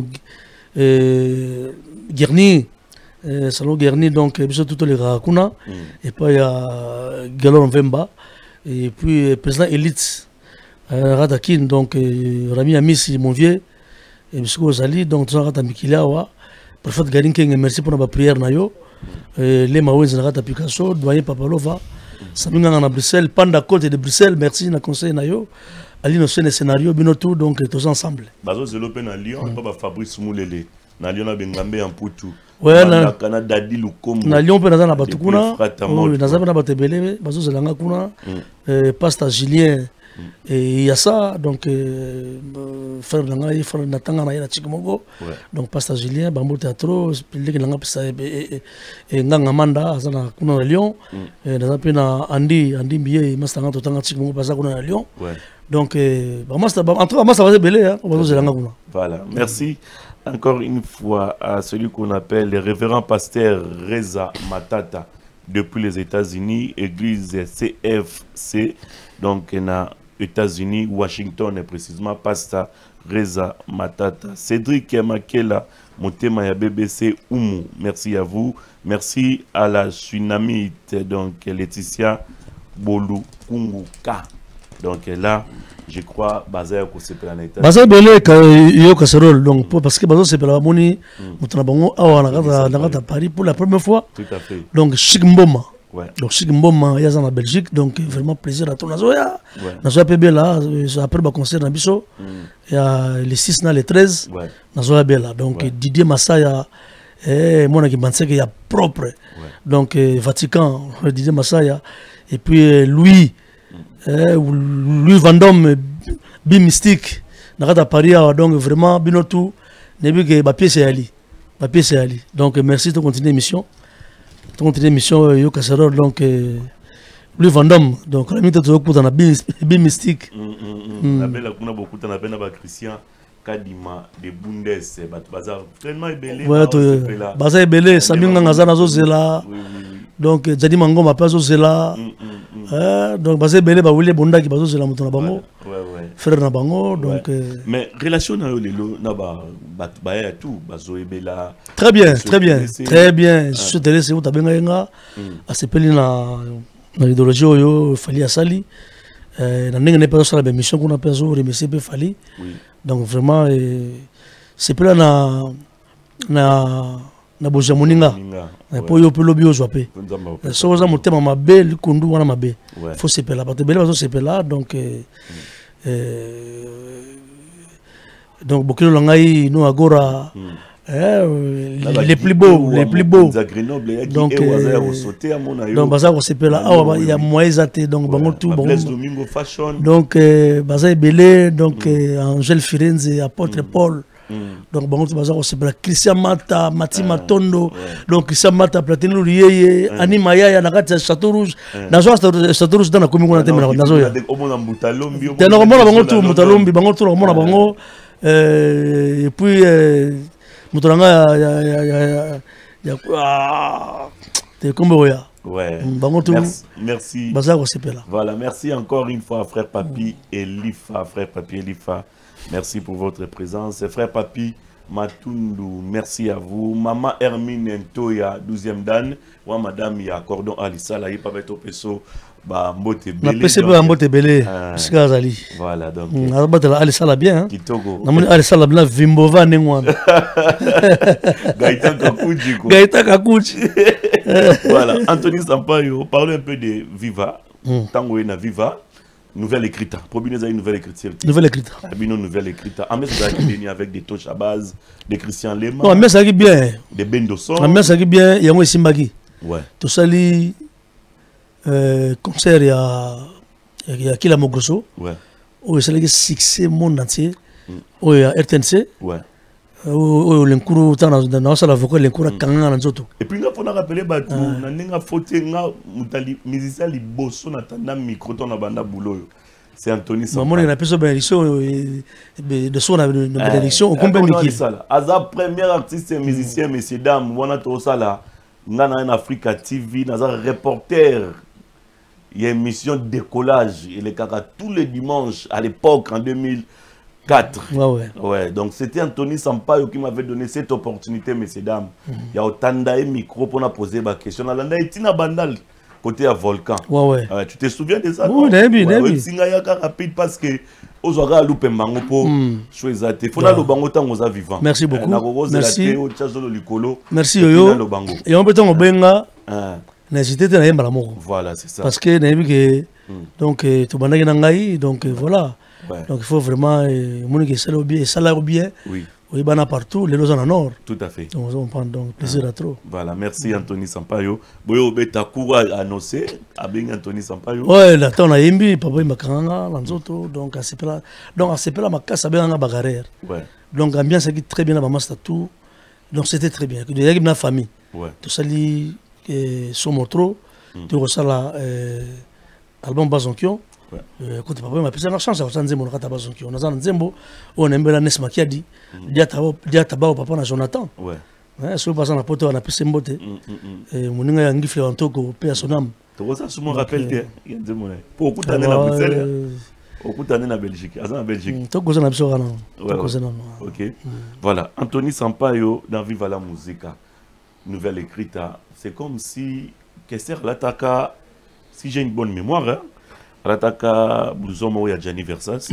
A: Guerni salon Guerni donc biso tout les rakuna et puis il y a Gelor Mvemba et puis président Elite Radakin, donc Rami Amissi, mon vieux, et M. Ozali, donc Rata Mikilawa, Prophète Garinking, merci pour notre prière. Les Maouins, Rata Picasso, Doyen Papalova, Saminga à Bruxelles, Panda Côte de Bruxelles, merci, na conseil Nayo, Ali no scénario, scénario, Binotou, donc tous ensemble.
C: Bazo Zelopen à Lyon, pas Fabrice Moulele, na Lyon a Bengambe en Poutou.
A: Ouais, na
C: Canada Dilukom.
A: Na Lyon, pe na Batukuna, na Zabana Batebele, Bazo Zelanga Kuna, Pasta Julien. Et il y a ça, donc frère Nangaï, frère Natanga na Chikomogo, donc Pasteur Julien, Bambou Théâtre, Pilek Nanga Pisa et Nanga Manda, Azana Kuna Lyon, et Nazapina Andi, Andi Bié, Mastanga Totanga Chikomogo, Pasa Kuna Lyon. Donc, en tout cas, ça va être belé, hein,
C: voilà, merci encore une fois à celui qu'on appelle le révérend pasteur Reza Matata depuis les États-Unis, église C F C, donc na États-Unis, Washington et précisément Pasteur Reza Matata. Cédric Makela, Motema ya B B C Oumu, merci à vous. Merci à la Tsunamite, donc Laetitia Bolu Kunguka. Donc là, je crois, Bazaar ko c'est planète.
A: Bazaar belé ka yo casserole donc parce que Bazaar c'est la moni mutana bango awa na na Paris pour la première fois.
C: Tout à fait.
A: Donc Chic Mboma.
C: Ouais.
A: Donc, si Mboma est en Belgique, donc vraiment plaisir à tout. Nazoya,
C: Ouais.
A: Nazoya P B là, après le concert Nabiso, il y a les six, les treize,
C: Ouais.
A: Nazoya Bella. Donc,
C: Ouais.
A: Didier Massaya, et moi, qui pensais qu'il y a propre.
C: Ouais.
A: Donc, euh, Vatican, Didier Massaya, et puis euh, Louis, euh, Louis Vendôme, Bimystique, Nakata Paris, donc vraiment, Binotou, Nebi que Bapier c'est Ali. Bapier c'est Ali. Donc, merci de continuer l'émission. De continuer l'émission, Yo Casserole, donc, euh, Louis Vendôme, donc, la minute de dans la Bimystique.
C: La belle, on a beaucoup de temps, on a Christian. Kadima de Bundes bazar tellement ébélé
A: ouais to bazar ébélé Sami Nganga nazo zela donc Jadi Mango ma pas zo zela euh donc bazar ébélé ba wile bonda ki bazo zela mutuna bango
C: ouais ouais
A: frère na bango donc
C: mais relation na yo lelo na ba ba ya tout bazo ébéla
A: très bien très bien très bien je te laisse où tabenga nga asepeli na na idéologie yo fali asali euh na ndenge ne pas sur la mission qu'on a pas zo remercier pe fali
C: oui. Donc
A: vraiment, c'est plus là na na na boja moninga. Pour yo pelo bio zoapé. So za motema mabe likundu wana mabe. Faut se pela parce que bele bazo se pela donc euh donc bokelo langai no agora euh les plus beaux les plus beaux donc donc baza ko sepela awa ya moïse te donc bango tout bon donc baza belé donc Angel Firenze apôtre Paul donc bango tout baza ko sepela Christian Mata Mati Matondo donc Christian Mata Platini Luyeye Ani Maya na kati ya Château Rouge na zo Château Rouge dans na komi ngona te na zo ya
C: omona Mutalombi
A: omona omona bango tout Mutalombi bango tout omona bango et puis Mutoranga ya ya ya ya ya te kombo ya
C: ouais
A: merci
C: merci
A: bazar ko sepela
C: voilà merci encore une fois frère Papi et Lifa frère Papi et Lifa merci pour votre présence frère Papi Matundu merci à vous maman Hermine Ntoya douzième dan wa madame ya cordon Alisala yi pa beto peso ba mbote belé
A: na pese ba mbote belé sika zali
C: voilà donc
A: na batela Alisala bien
C: kitoko
A: na moni Alisala bla vimbova nengwana
C: Gaïta Kakuji ko
A: Gaïta Kakuji
C: voilà Anthony Sampaio parle un peu de Viva tango na Viva nouvelle écrite probine za une nouvelle écriture
A: nouvelle écrite
C: abino nouvelle écrite ames za qui vient avec des touches à base de Christian Lema
A: non mais ça qui bien
C: de Bendo Son
A: mais ça qui bien yango simbaki
C: ouais
A: to sali euh concert ya ya Kila Mogroso
C: ouais
A: o sali succès monde entier o ya R T N C
C: ouais
A: o l'enkuru tana na sala vocal l'enkuru kanga na nzoto
C: et puis nga pona rappeler batu na ninga faute nga mutali musicien liboso na tanda micro to na banda boulot c'est Anthony Sampaio
A: maman na peso bénédiction de son bénédiction au combien de
C: sala aza premier artiste et musicien messieurs dames wana to sala nga na Africa T V na za reporter il y a une émission de décollage et les caca tous les dimanches à l'époque en deux mille quatre.
A: Ouais, ouais.
C: Ouais, donc c'était Anthony Sampaio qui m'avait donné cette opportunité, messieurs dames. Il y a autant de micro pour poser ma question. Il y a Tina Bandal côté à Volcan.
A: Ouais, ouais.
C: Ouais, tu te souviens de ça?
A: Oui, Nébi, Nébi.
C: C'est rapide parce que aux aura loupé mango pour choisir. Il faut le bango tant aux vivants.
A: Merci beaucoup. Merci. Merci
C: Yoyo.
A: Et on peut t'en benga. N'hésitez pas à la mort.
C: Voilà, c'est ça.
A: Parce que Nébi que donc tout bandag nangai donc voilà.
C: Ouais.
A: Donc il faut vraiment mon que ça le bien ça le bien
C: oui
A: oui bana partout les lois en nord
C: tout à fait
A: donc on prend donc plaisir ah. à trop
C: voilà merci Anthony Sampaio boyo beta coura annoncé à bien Anthony Sampaio
A: ouais là on a imbi papa makanga lanzoto donc à sepela donc à sepela makasa benga bagarère
C: ouais
A: donc ambiance qui très bien la maman tout donc c'était très bien que il y a une famille
C: ouais
A: tout ça li son motro tout ça là album Bazonkion quand papa m'a pris la chance à Sanzembo na kata Bazonkion na Sanzembo on aime la Nesma qui a dit dia tabo dia taba papa na Jonathan
C: ouais
A: ouais sur passant la poto on a pris mbote et moninga ya ngifle antoko pe à sonam
C: to ça souvent rappelle que il y a des monnaies pour beaucoup d'années na Bruxelles beaucoup d'années na Belgique à Belgique
A: to koza na biso kana to koza na
C: OK voilà Anthony Sampaio dans Viva la Musica nouvelle écrite c'est comme si Kester l'attaka si j'ai une bonne mémoire hein Rataka blouson mo ya Gianni Versace.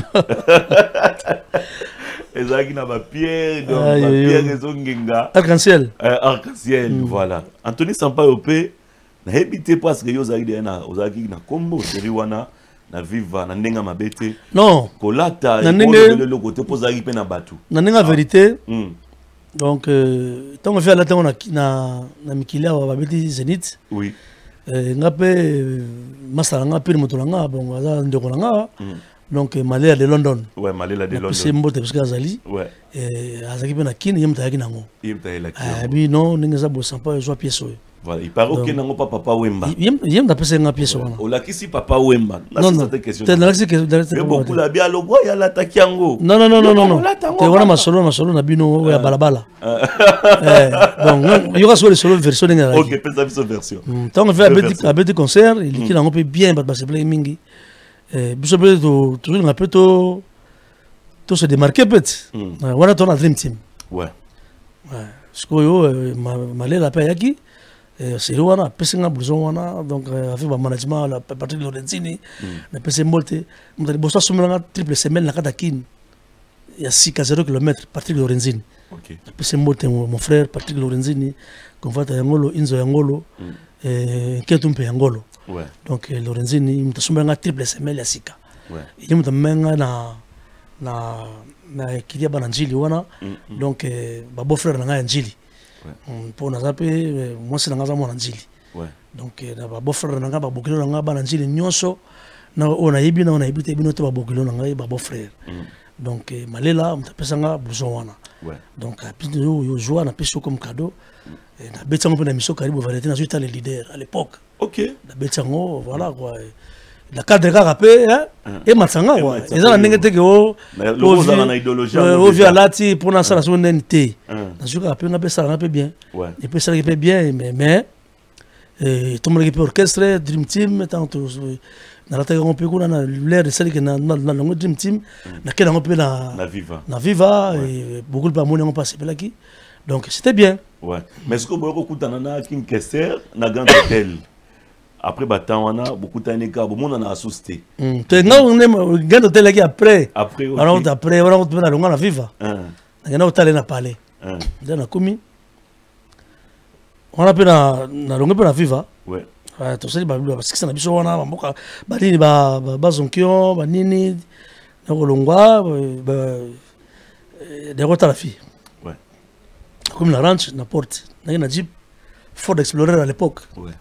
C: Ezaki na ba pierre donc ba pierre ezongenga.
A: Arc-en-ciel.
C: Euh, arc-en-ciel voilà. Anthony Sampaio pe na habité parce que yo zaidi na ozaki na kombo série wana na viva na ndenga mabete
A: non
C: kolata
A: na
C: ndenge le côté posaki pe na batu
A: na ndenga vérité
C: mm.
A: donc euh tant que fait la temps na na na mikila wa babeti Zénith
C: oui
A: euh ngape masala ngape motolanga bon aza ndeko nga donc Malela de London
C: ouais Malela de London
A: c'est mbote parce que azali
C: ouais
A: et azaki pe na kini yemta yaki nango
C: yemta la kini
A: ah bi non ninga za bo sampa zo pièce
C: voilà il paraît que nango pas papa Wemba
A: yem yem da pesa nga pièce wana
C: o la kisi papa Wemba
A: non non
C: question
A: te na que
C: mais beaucoup la bien logo ya la takiango
A: non non non non non te wana masolo masolo na bino ya balabala eh bon yo ka so le solo version nga
C: OK pesa biso version
A: tant que fait abeti abeti concert il qui nango pe bien ba se play mingi eh biso pe to toujours nga pe to to se démarquer peut wana ton dream team
C: ouais
A: ouais parce que yo Malela pa yaki c'est là wana pesinga blouson wana donc avec le management la Patrick Lorenzini na pese mbote mutali bossa somelanga triple semaine na katakin ya six à zéro kilomètres Patrick Lorenzini
C: OK
A: pese mbote mon frère Patrick Lorenzini konfata yangolo inzo yangolo eh ketumpe yangolo
C: ouais
A: donc Lorenzini mutasomelanga triple semaine ya sika
C: ouais
A: il mutamenga na na na kidia bana njili wana donc ba beau frère nga njili pour nazape moi c'est nga za mwana njili
C: ouais
A: donc na ba beau frère nga ba bokilo nga bana njili nyonso na ona yibi na ona yibi te bino to ba bokilo nga ba beau frère donc Malela mtapesa nga blouson wana
C: ouais donc
A: apito yo yo joie na peso comme cadeau na betango pe na miso karibu variété na zuita les leaders à l'époque
C: OK
A: na betango voilà quoi la cadre kaka pe et matsanga quoi eza na ndenge te ke o
C: o na idéologie
A: o via lati pour na sala so ndente na zuka pe na pe sala na pe bien et puis ça pe bien mais mais et tout le monde qui peut orchestre dream team tant na la taga on peut kuna na l'air de celle que na na na dream team na kena on peut na
C: na viva
A: na viva et beaucoup de monde ont passé là qui donc c'était bien
C: ouais mais ce que beaucoup kutana na king kesser na grand hôtel après battant on a beaucoup d'années car bon on a assisté
A: tu nga on est grand hôtel qui après
C: après
A: alors après on a na longa na viva na na hôtel na parler dans na komi on a pe na na longa pe na viva
C: ouais
A: ah to sali ba parce que ça na biso wana ba mboka ba nini ba ba zonkio ba nini na kolongwa ba de rota la fille
C: ouais
A: comme la ranch na porte na na jeep Ford Explorer à l'époque
C: ouais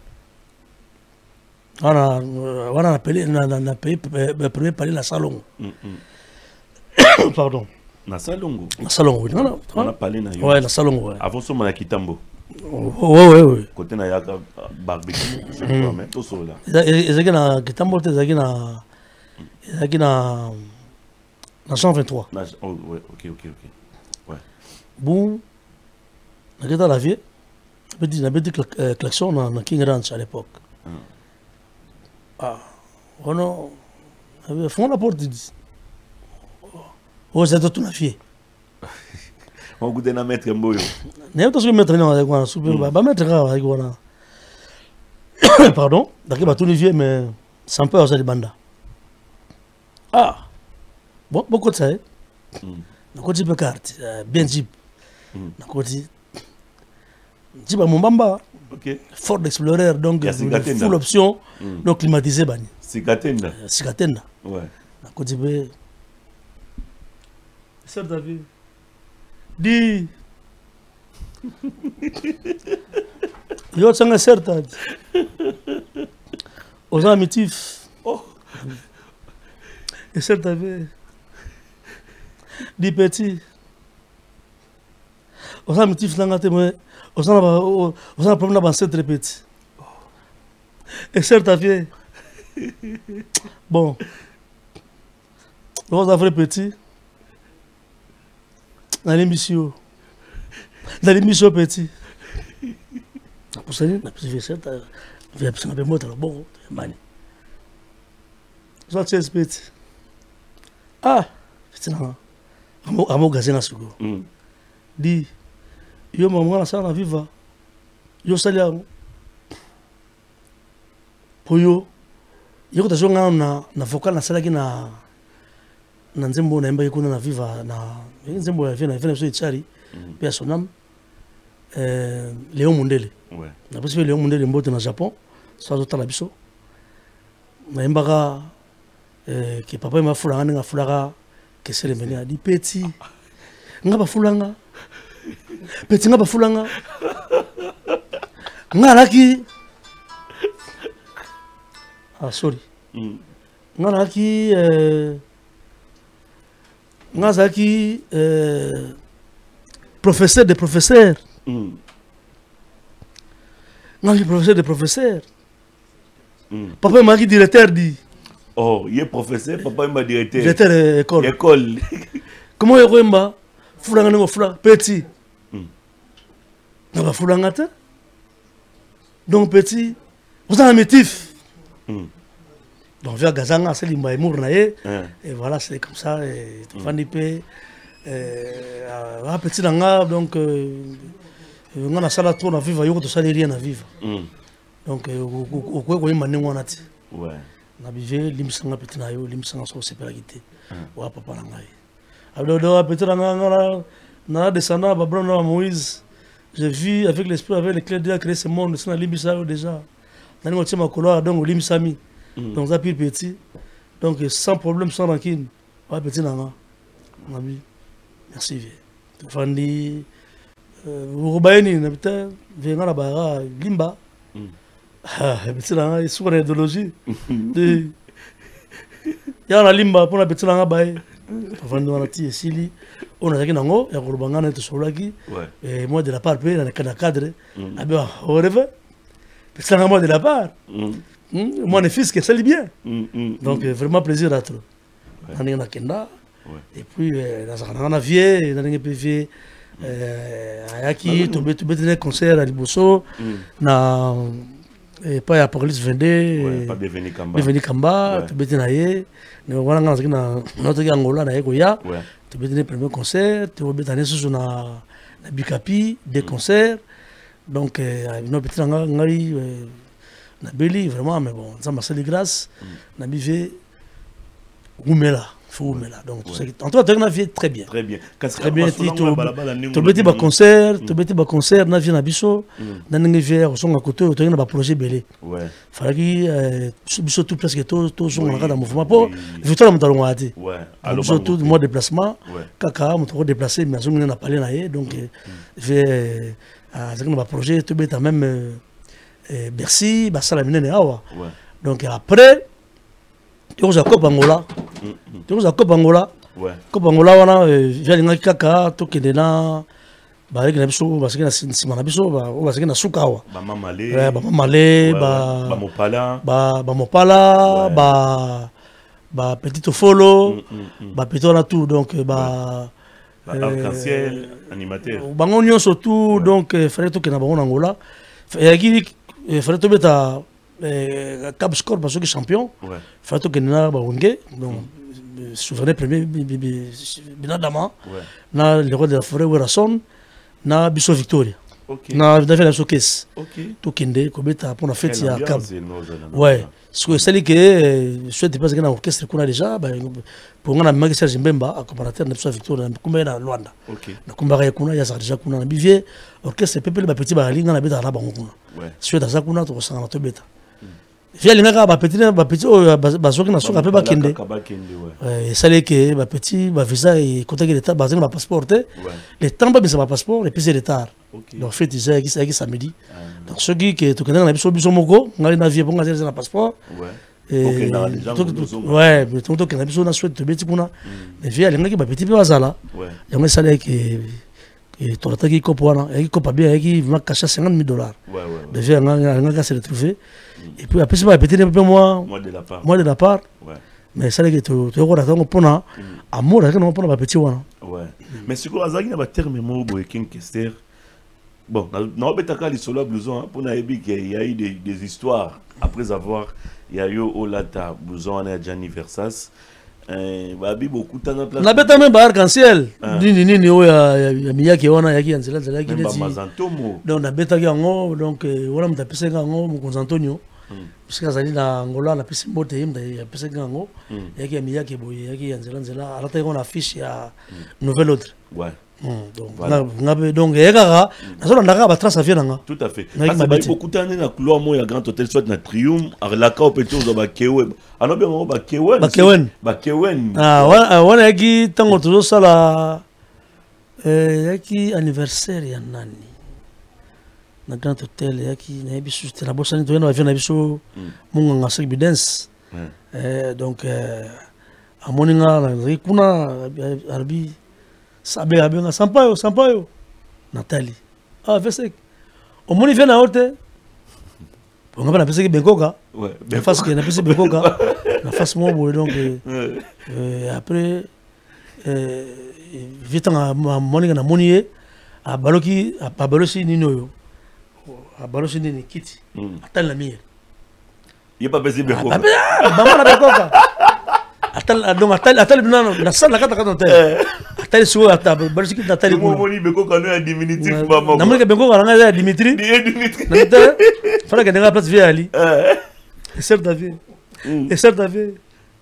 A: wana wana na pele na na pays premier palais la salon pardon
C: na salongo
A: na salon oui non
C: on a parlé na yo
A: ouais na salon ouais
C: avant ça mon kitambo
A: ouais ouais ouais
C: côté na yaka barbecue je crois mais tout ça là
A: ezaki na kitambo te ezaki na ezaki na na cent vingt-trois
C: oh ouais OK OK OK ouais
A: bon na keta la vie petit na petit klaxon na King Ranch à l'époque ah on a fond la porte dit oh c'est tout na fille
C: on goûte na mettre mboyo
A: ne to so mettre na avec moi super ba mettre avec moi pardon d'accord ba tout les vieux mais sans peur ça de banda ah bon beaucoup de ça na côté pe carte bien jeep na côté jeep à Mombamba
C: OK
A: Ford Explorer donc full option donc climatisé bani
C: Sikatenda
A: Sikatenda
C: ouais
A: na côté be ça David di yo tsanga certa aux amitifs
C: oh
A: et certa ve di petit aux amitifs nanga te moi aux ana aux ana problème dans cette répète et certa vie bon aux vrai petit dans l'émission dans l'émission petit pour ça na plus certa via psina be moto bon mani ça c'est petit ah c'est na amo amo gazena sugo di yo maman na sana viva yo salia poyo yo ta zonga na na vocal na sala ki na na nzembo na imba ikuna na viva na nzembo ya vena vena so itchari pia sonam euh Léon Mundele
C: ouais
A: na possible Léon Mundele mbote na Japon so azotala biso nayembaka eh, ke papa ma fulanga ninga fulaka ke selemeni adi peti nga bafulanga peti nga bafulanga nga laki ah sorry
C: Mm.
A: nga laki euh, nga zaki euh, professeur de professeur
C: Mm.
A: nga laki professeur de professeur
C: Mm.
A: papa m'a dit directeur dit
C: Oh, il est professeur, papa il m'a directeur.
A: directeur de école
C: École.
A: comment il remba fulanga ngo fula petit
C: Mm.
A: nga ba fulanga ta donc petit vous avez un métif
C: Mm.
A: donc vers Gazanga c'est limba mour na ye
C: Hein.
A: et voilà c'est comme ça et fandi pe euh ah petit nanga donc on a sala trop na vivre yoko to sala rien à vivre
C: Mm.
A: donc au quoi quoi mané ngona ti
C: Ouais.
A: na bive limsanga petit na yo limsanga so sepela kité wa papa na ngai abdo do petit nanga ngona na descendant ba Abraham Moïse je vis avec l'esprit avec les clés de créer ce monde c'est na limisa déjà nani ngoti makolo donc limsami donc ça pile petit donc sans problème sans rancune wa petit nanga nabi merci vieux fandi vous robaini na putain venga la bara limba ah petit nanga sur l'idéologie de ya na limba pour la petit nanga bae fandi wana ti sili on a zaki nango ya kurubanga na to solaki et moi de la part pe na cadre abi wa rêve petit nanga moi de la part Mmh, mon fils qui s'allie bien. Mmh, mmh, donc euh, vraiment plaisir à trop. On est en Kenda. Et puis dans un avion, dans un P V, Ayaki, tu peux tu peux tenir concert à Liboso, na pas à Police vingt-deux,
C: pas devenu Kamba.
A: Devenu Kamba, tu peux tenir ailleurs. Nous voilà dans un notre Angola na Egoya. Tu peux tenir premier concert, tu peux tenir sous na na Bikapi des concerts. Donc nous petit ngari na beli vraiment mais bon ça m'a fait grâce na bivé oumela faut oumela donc tout ça en tout cas na vie très bien
C: très bien
A: très bien tu tu beti ba concert tu beti ba concert na vie na biso na ngi vers son à côté to na ba projet belé
C: ouais
A: fallait biso tout presque tout tout son dans mouvement pour victoire mutalo ngati
C: ouais
A: alors tout moi déplacement kaka mutalo déplacer mais on na parler na donc j'ai à ça na projet tu beti même Bercy, Bassala Minene Awa. Donc après, tu as Coupe Angola. Tu as Coupe Angola. Coupe Angola, on a Jalinga Kaka, Tokedena, Barek Nabiso, Basina Simanabiso, Basina Sukawa.
C: Bama Malé,
A: Bama Malé,
C: Bamopala,
A: Bamopala, Ba Petit Follow, Ba Petona tout. Donc, Ba.
C: Arc-en-ciel, animateur.
A: Bangonio surtout, donc, Fréto Kenabon Angola. Il fallait tomber à Cap Score parce que champion. Il fallait tomber à Baoungé. Donc, souverain premier, Binadama. Na le roi de la forêt, Werrason. Na Bisso Victoria. Na David la Sokes. Tout Kende, Kobeta, pour la fête, il y a Cap. Ouais. Ce que c'est que je souhaite pas que l'orchestre qu'on a déjà, pour qu'on a même Serge Mbemba, accompagnateur de Bisso Victoria, comme dans Luanda. Na Kumbara Kuna, il y a déjà Kuna, na Bivier, orchestre Pepele, ma petit barali, na Beta la Banguna. Je suis à Kuna, tu ressens la Tobeta. Via les gars, ma petite, ma petite, ma soeur qui n'a pas pu Bakende. Et ça l'est que ma petite, ma visa et contacter l'État, basé ma passeport. Les temps, pas ma passeport, et puis c'est retard. Donc, fait, ils ont dit samedi. Donc, ceux qui, tu connais, on a besoin de Moko, on a une avion pour gagner un passeport. Ouais, mais tout le temps, on a besoin de souhaiter de bêtises qu'on a. Mais via les gars qui ma petite, il y a ça Il y a ça que. Et tu as dit qu'il copa bien, il va cacher cinquante mille dollars. Mais via un gars s'est retrouvé. Et puis après, c'est pas petit peu moi. Moi de la part. Moi de la part. Mais ça que tu tu vois là pour na amour là non pour la petit wana. Ouais.
C: Mais ce que Azaki n'a pas terme mot Boeking Kester. Bon, non mais t'as qu'à l'isoler blouson pour na ebi qu'il y a eu des des histoires après avoir il y a eu Olata blouson à Gianni Versas. Eh babi beaucoup tant de place.
A: Na beta même ba arc-en-ciel. Nini nini o ya ya miyaki wana yaki anzela nzela ki
C: neti.
A: Donc na beta yango donc wala mtapesa yango mu Antonio. Parce que azali na Angola na pisi mbote yimda ya pesa yango yaki ya miyaki boye yaki anzela nzela alata yako na fiche ya nouvelle ordre. Ouais. Donc, il y a une trace à faire.
C: Tout à fait. Parce que beaucoup de temps, il y a un grand hôtel, soit un Triumph, à la Kao Pété, on va Kewen. Alors, bien, on va Kewen.
A: Kewen.
C: Kewen.
A: Ah, on a qui, tant que tout ça, là, il y a qui anniversaire, il y a nani. Dans le grand hôtel, il y a qui, il y a qui, il y a qui, il y a qui, il y a qui, il y a qui, donc, à mon avis, il y a qui, sabe abenga sampayo sampayo Nathalie ah vesek au moni vient na hote on va na pese bengoka
C: ouais
A: ben face que na pese bengoka na face mo boy donc euh, après euh, vite na moni na monier a baloki a balosi nino a balosi nini kiti atal la mie
C: il pas pese bengoka
A: maman na bengoka atal donc atal atal bina na salle la kata kata hotel atal suo atal balosi kiti atal
C: ko moni bengoka no ya diminutif maman
A: na moni bengoka na ya Dimitri
C: Dimitri
A: na hotel fala que na place via ali et certes David et certes David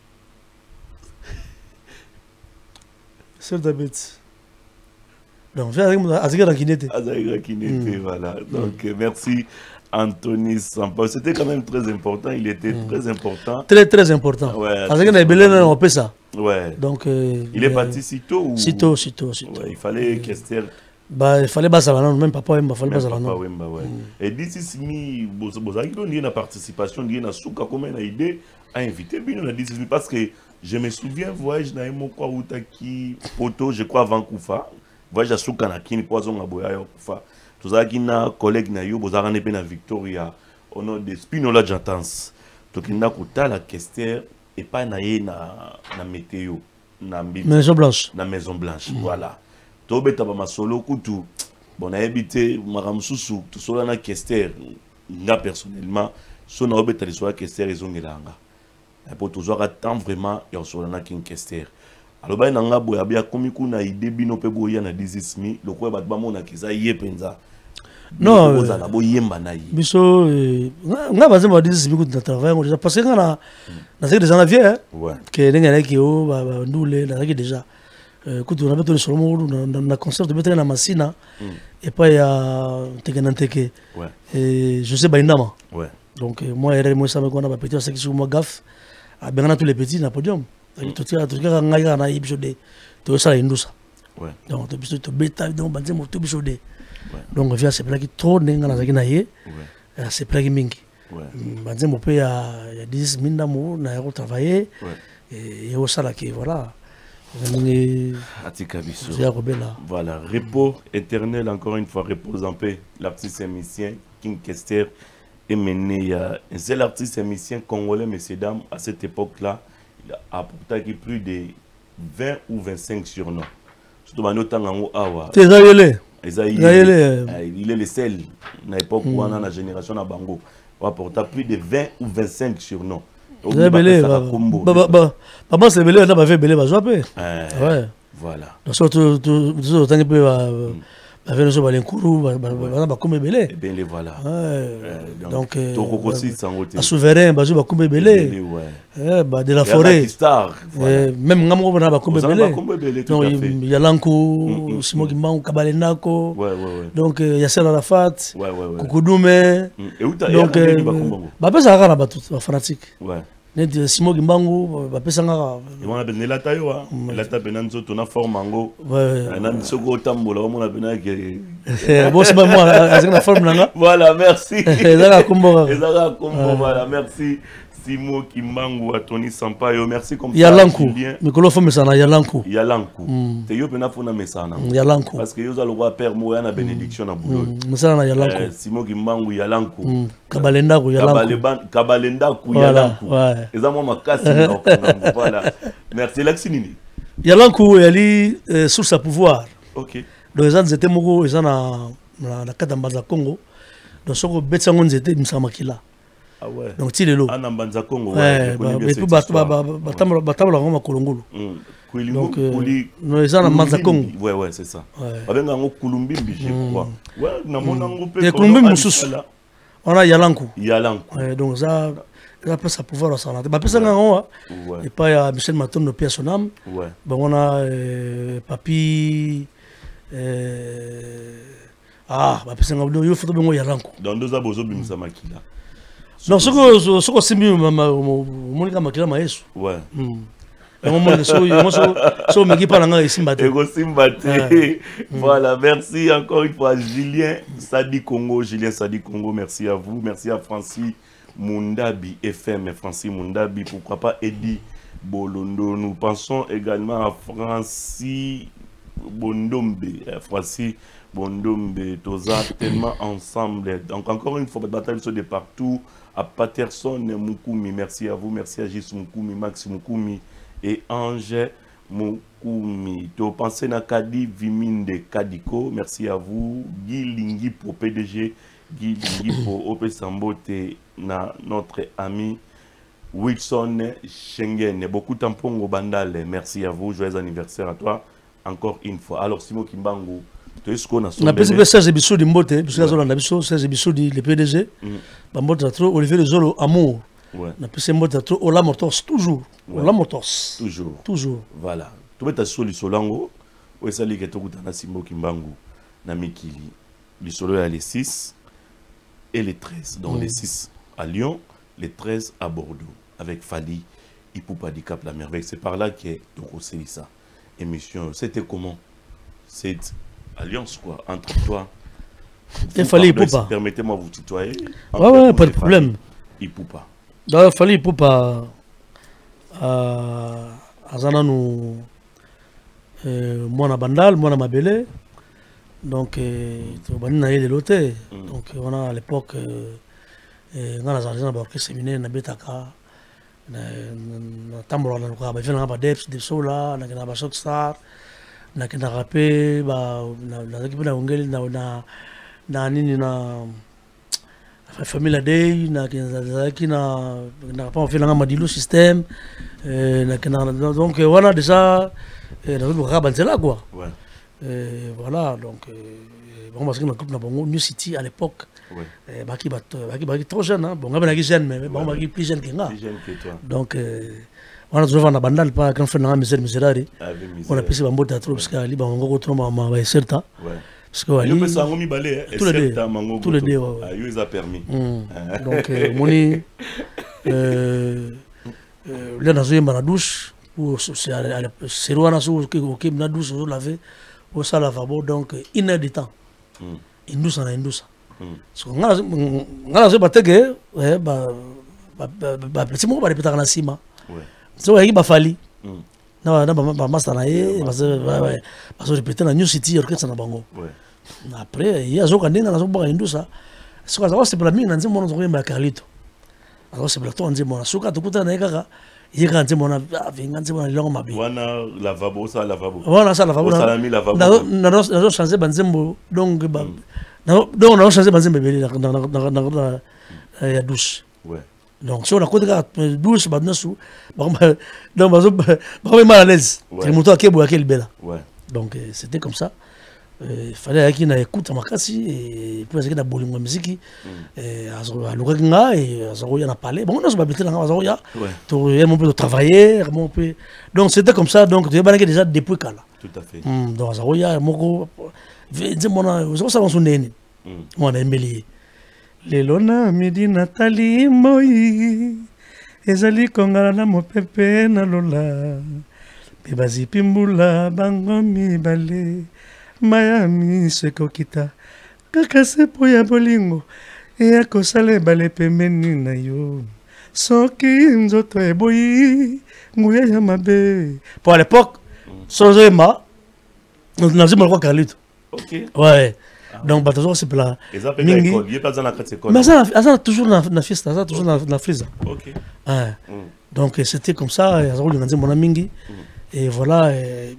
A: certes David donc via azika dans kinete
C: azika kinete voilà donc merci Anthony Sampaio, c'était quand même très important, il était mmh. très important.
A: Très très important.
C: Ouais,
A: parce qu'il y a des on peut ça.
C: Ouais.
A: Donc euh,
C: il est parti si tôt ou
A: si tôt, si tôt, si tôt.
C: Ouais, il fallait mmh. qu'Esther.
A: Bah il fallait pas ça là, même papa Wemba, fallait pas ça là.
C: Papa Wemba, ouais. Mmh. Et d'ici simi bozaki don na participation, il y a souka comme une idée à inviter Bino na d'ici parce que je me souviens voyage na Moko Utaki Poto, je crois Vancouver. Voyage à souka na kini poison na boya Kufa. Tous les collègues na yo bozarane pe na Victoria au nom de Spinola Jantance to kinda kuta la Kester et pas na ye na na météo na
A: Maison Blanche
C: na Maison Blanche mm. Voilà to beta ba masolo kutu bon na habité maramsusu to sola na Kester nga personnellement so na obeta le sola Kester ezongelanga pour toujours attendre vraiment ya sola na kin Kester. Alors ba na nga boya bia komi kuna ide bino pe boya na dix-huit lo ko ba ba mona kiza ye penza.
A: Non,
C: vous allezabo yemba na yi.
A: Biso nga baze mo dix-huit ku na travail ngo parce que na na c'est des années vieux
C: ouais
A: que ninga na ki o ba ndule na ki déjà kutu na beto le solo na na concert de beto na masina et pas ya tekena teke
C: ouais
A: et je sais ba indama
C: ouais
A: donc moi erreur moi ça me connait ba petit c'est que sur moi gaffe a bien tous les petits na podium. Tu tires tu tires nga nga na ibisode to ça indusa
C: ouais
A: donc to biso to beta donc banze mo to bisode donc via c'est plaki trop nenga na zaki na ye ouais c'est plaki mingi ouais banze mo pe ya ya dix minda mo na ya travailler et au sala qui voilà
C: atika biso
A: là
C: voilà repos éternel encore une fois repose en paix l'artiste musicien King Kester est mené un seul artiste musicien congolais messieurs dames à cette époque là. Il a apporté plus de vingt ou vingt-cinq surnoms. Surtout dans notre temps,
A: c'est
C: il est le seul à l'époque où on a la génération à Bango. Il a apporté plus de vingt ou vingt-cinq surnoms.
A: Maman c'est belé, on a fait belé, on a fait.
C: Voilà.
A: Donc surtout, tout un peu avec le soba l'encourou, on a comme belé.
C: Et bien les voilà.
A: Donc,
C: un
A: souverain, bazo ba kumbe belé. Eh, bah de la forêt. Même ngamo ba ba kumbe belé. Donc il y a Lankou, Simo Kimbangu, Kabalenako. Donc il y a Sel Arafat, Kukudume. Donc ba pesa kana ba tout fanatique. Ouais. Net Simo Kimbangu ba pesa ngaka.
C: Et on a bené la tayo wa. La tapena nzoto na forme mango. Ouais. Na misoko tambola on a bené que
A: bon c'est pas moi avec la forme là.
C: Voilà, merci.
A: Ezaka kombo.
C: Ezaka kombo voilà, merci. Simo Kimbangu à Tony Sampaio, merci comme ça.
A: Yalanku. Mikolo fo mesana Yalanku.
C: Yalanku. Te yo pena fona mesana.
A: Yalanku.
C: Parce que yo za le roi père moya na bénédiction na boulot.
A: Mesana Yalanku.
C: Simo Kimbangu Yalanku.
A: Kabalenda ku Yalanku.
C: Kabalenda ku Yalanku. Eza mo makasi na voilà. Merci Laxinini.
A: Yalanku yali sous sa pouvoir.
C: OK.
A: Donc les gens étaient moko ils na na kadamba Congo. Donc soko betsango nzete msamakila.
C: Ah ouais.
A: Donc tu les lots.
C: En Ambanza Congo.
A: Ouais. Mais tout bas bas bas tambo bas tambo la ngoma kolongolo. Donc nous les en Ambanza Congo.
C: Ouais ouais c'est ça. Avec un ngo Kulumbimbi je crois. Ouais na mona ngo pe.
A: Les Kulumbimbi mususu. On a Yalanku.
C: Yalanku.
A: Ouais donc ça ça peut ça pouvoir ça là. Bah pesa ngao et pas ya Michel Maton no Pierre Sonam.
C: Ouais.
A: Bon on a Papi ah bapesa ngabdo yo photo bengo ya ranko
C: dans deux abozo bimisa makila
A: non soko soko simbi monika makila maesu
C: ouais
A: Moi, so me gipa nanga isimba te.
C: Ego simba te. Voilà, merci encore une fois Julien Sadi Congo, Julien Sadi Congo, merci à vous, merci à Francis Mundabi F M, Francis Mundabi, pourquoi pas Eddie Bolondo. Nous pensons également à Francis Bondombe, Francis Bondombe, Toza, tellement ensemble. Donc encore une fois, bataille sur de partout. À Patterson Mukumi, merci à vous, merci à Gis Mukumi, Max Mukumi et Ange Mukumi. To pensez na Kadi Viminde Kadiko, merci à vous. Guy Lingui pour P D G, Guy Lingui pour Ope Sambote, na notre ami Wilson Schengen. Beaucoup de tampons au Bandal, merci à vous, joyeux anniversaire à toi, encore une fois. Alors Simo Kimbangu, tu es ce qu'on a
A: on a fait Serge Bissoudi Mbote, puisque là on a vu Serge Bissoudi, le P D G, Bambote trop, Olivier Lezolo, Amour. On a pu se Mbote trop, Ola Motos, toujours. Ola Motos.
C: Toujours.
A: Toujours.
C: Voilà. Tu peux t'assurer le Solango, ou est-ce que tu as Simo Kimbangu, Namikili. Le Solo est les six et les treize. Donc les six à Lyon, les treize à Bordeaux, avec Fali, Ipoupa di Cap La Merveille. C'est par là que tu as ça. Émission, c'était comment? Cette alliance quoi, entre toi.
A: Il fallait Ipoupa.
C: Permettez-moi de vous tutoyer.
A: Ouais, ouais, pas de problème.
C: Ipoupa.
A: Il fallait Ipoupa. Azana nous. Moi, na Bandal, moi, na Mabele. Donc, on a eu de l'autre. Donc, on a à l'époque. On a les orchestres séminaires, on a Betaka. On a Tambora, on a Deps, Depsola, on a Shockstar. On a rappé, on a équipé na Ongeli, na na nini na Family Day, na qui na na pas fait na Madilu système. Donc, on a déjà. On a Rabanzela quoi. Voilà, donc, bon, parce que dans le groupe New City à l'époque, Baki est trop jeune, hein. Bon, Baki est jeune, mais bon, Baki est plus jeune que moi. Donc, on a toujours un bandal, pas quand on fait un misère misérable. On a pris un mot de trop, parce qu'à Liban, on a retrouvé ma ma certa. Parce que Ali, tous les deux, tous les deux,
C: ils a permis.
A: Donc, Moni, là dans une douche, c'est loin sur qui na douche sur laver. Au ça lavabo donc une heure de temps. Une douce en une douce. Parce que on a on a battu que ouais bah bah petit mot va répéter dans la cima. Ouais. So il va falloir. Na na ba master na ye parce que parce que répéter dans New City orchestre na bango. Ouais. Après il y a zo quand na zo ba une douce. Ce que ça c'est pour la mine nzi mona zo ba Carlito. Alors c'est pour toi nzi mona suka tukuta na kaka. Il y a quand on a vingt ans long mabi.
C: Wana lavabo ça lavabo.
A: Voilà ça lavabo.
C: Ça mi lavabo.
A: Na na na changer banzembo donc ba. Donc on a changé banzembo bébé dans dans dans dans la douche. Ouais. Donc si on a côté douche ba nasu ba donc ba ba mal à l'aise. C'est mon toi qui boit quel bella. Ouais. Donc c'était comme ça. Il fallait qu'il ait écoute ma kasi et puis qu'il a bolingo musique et à l'oreille et à Zaroya n'a parlé bon on a pas dans Zaroya tu aimes un peu travailler un peu donc c'était comme ça donc tu es banqué déjà depuis quand là tout à fait donc Zaroya moko dis-moi on ça on sonne nini on a embelli les lona midi Nathalie moi ezali kongala na mopepe na lola bebazi pimbula bango mi balé Miami sekokita kaka sepo ya bolingo ya kosala ebale pembeni na yo soki nzoto eboyi nguya ya mabe pour à l'époque sozema on a dit moi Carlito. OK. Ouais. Donc bah toujours c'est plat.
C: Les appels à l'école, il est pas dans la classe école.
A: Mais ça ça toujours na na fiesta, ça toujours na na frisa.
C: OK.
A: Ouais. Donc c'était comme ça, et on a dit mon ami et voilà et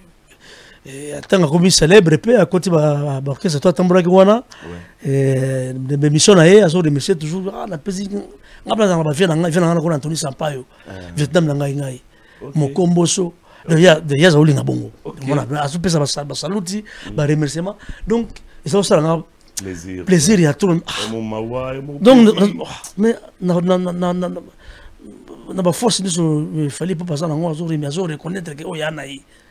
A: tant que célèbre peu à côté ba orchestre toi tambora ki wana et de mission na ye aso de monsieur toujours ah na pesi ngapla za ba fia na ngai fia na ngana ko Anthony Sampaio Vietnam na ngai ngai mokomboso de ya de ya za ulinga bongo mona aso pesa ba ba saluti ba remerciement donc ça ça na plaisir plaisir ya tout donc mais na na na na na ba force il fallait pas passer na ngwa zo reconnaître que o ya na yi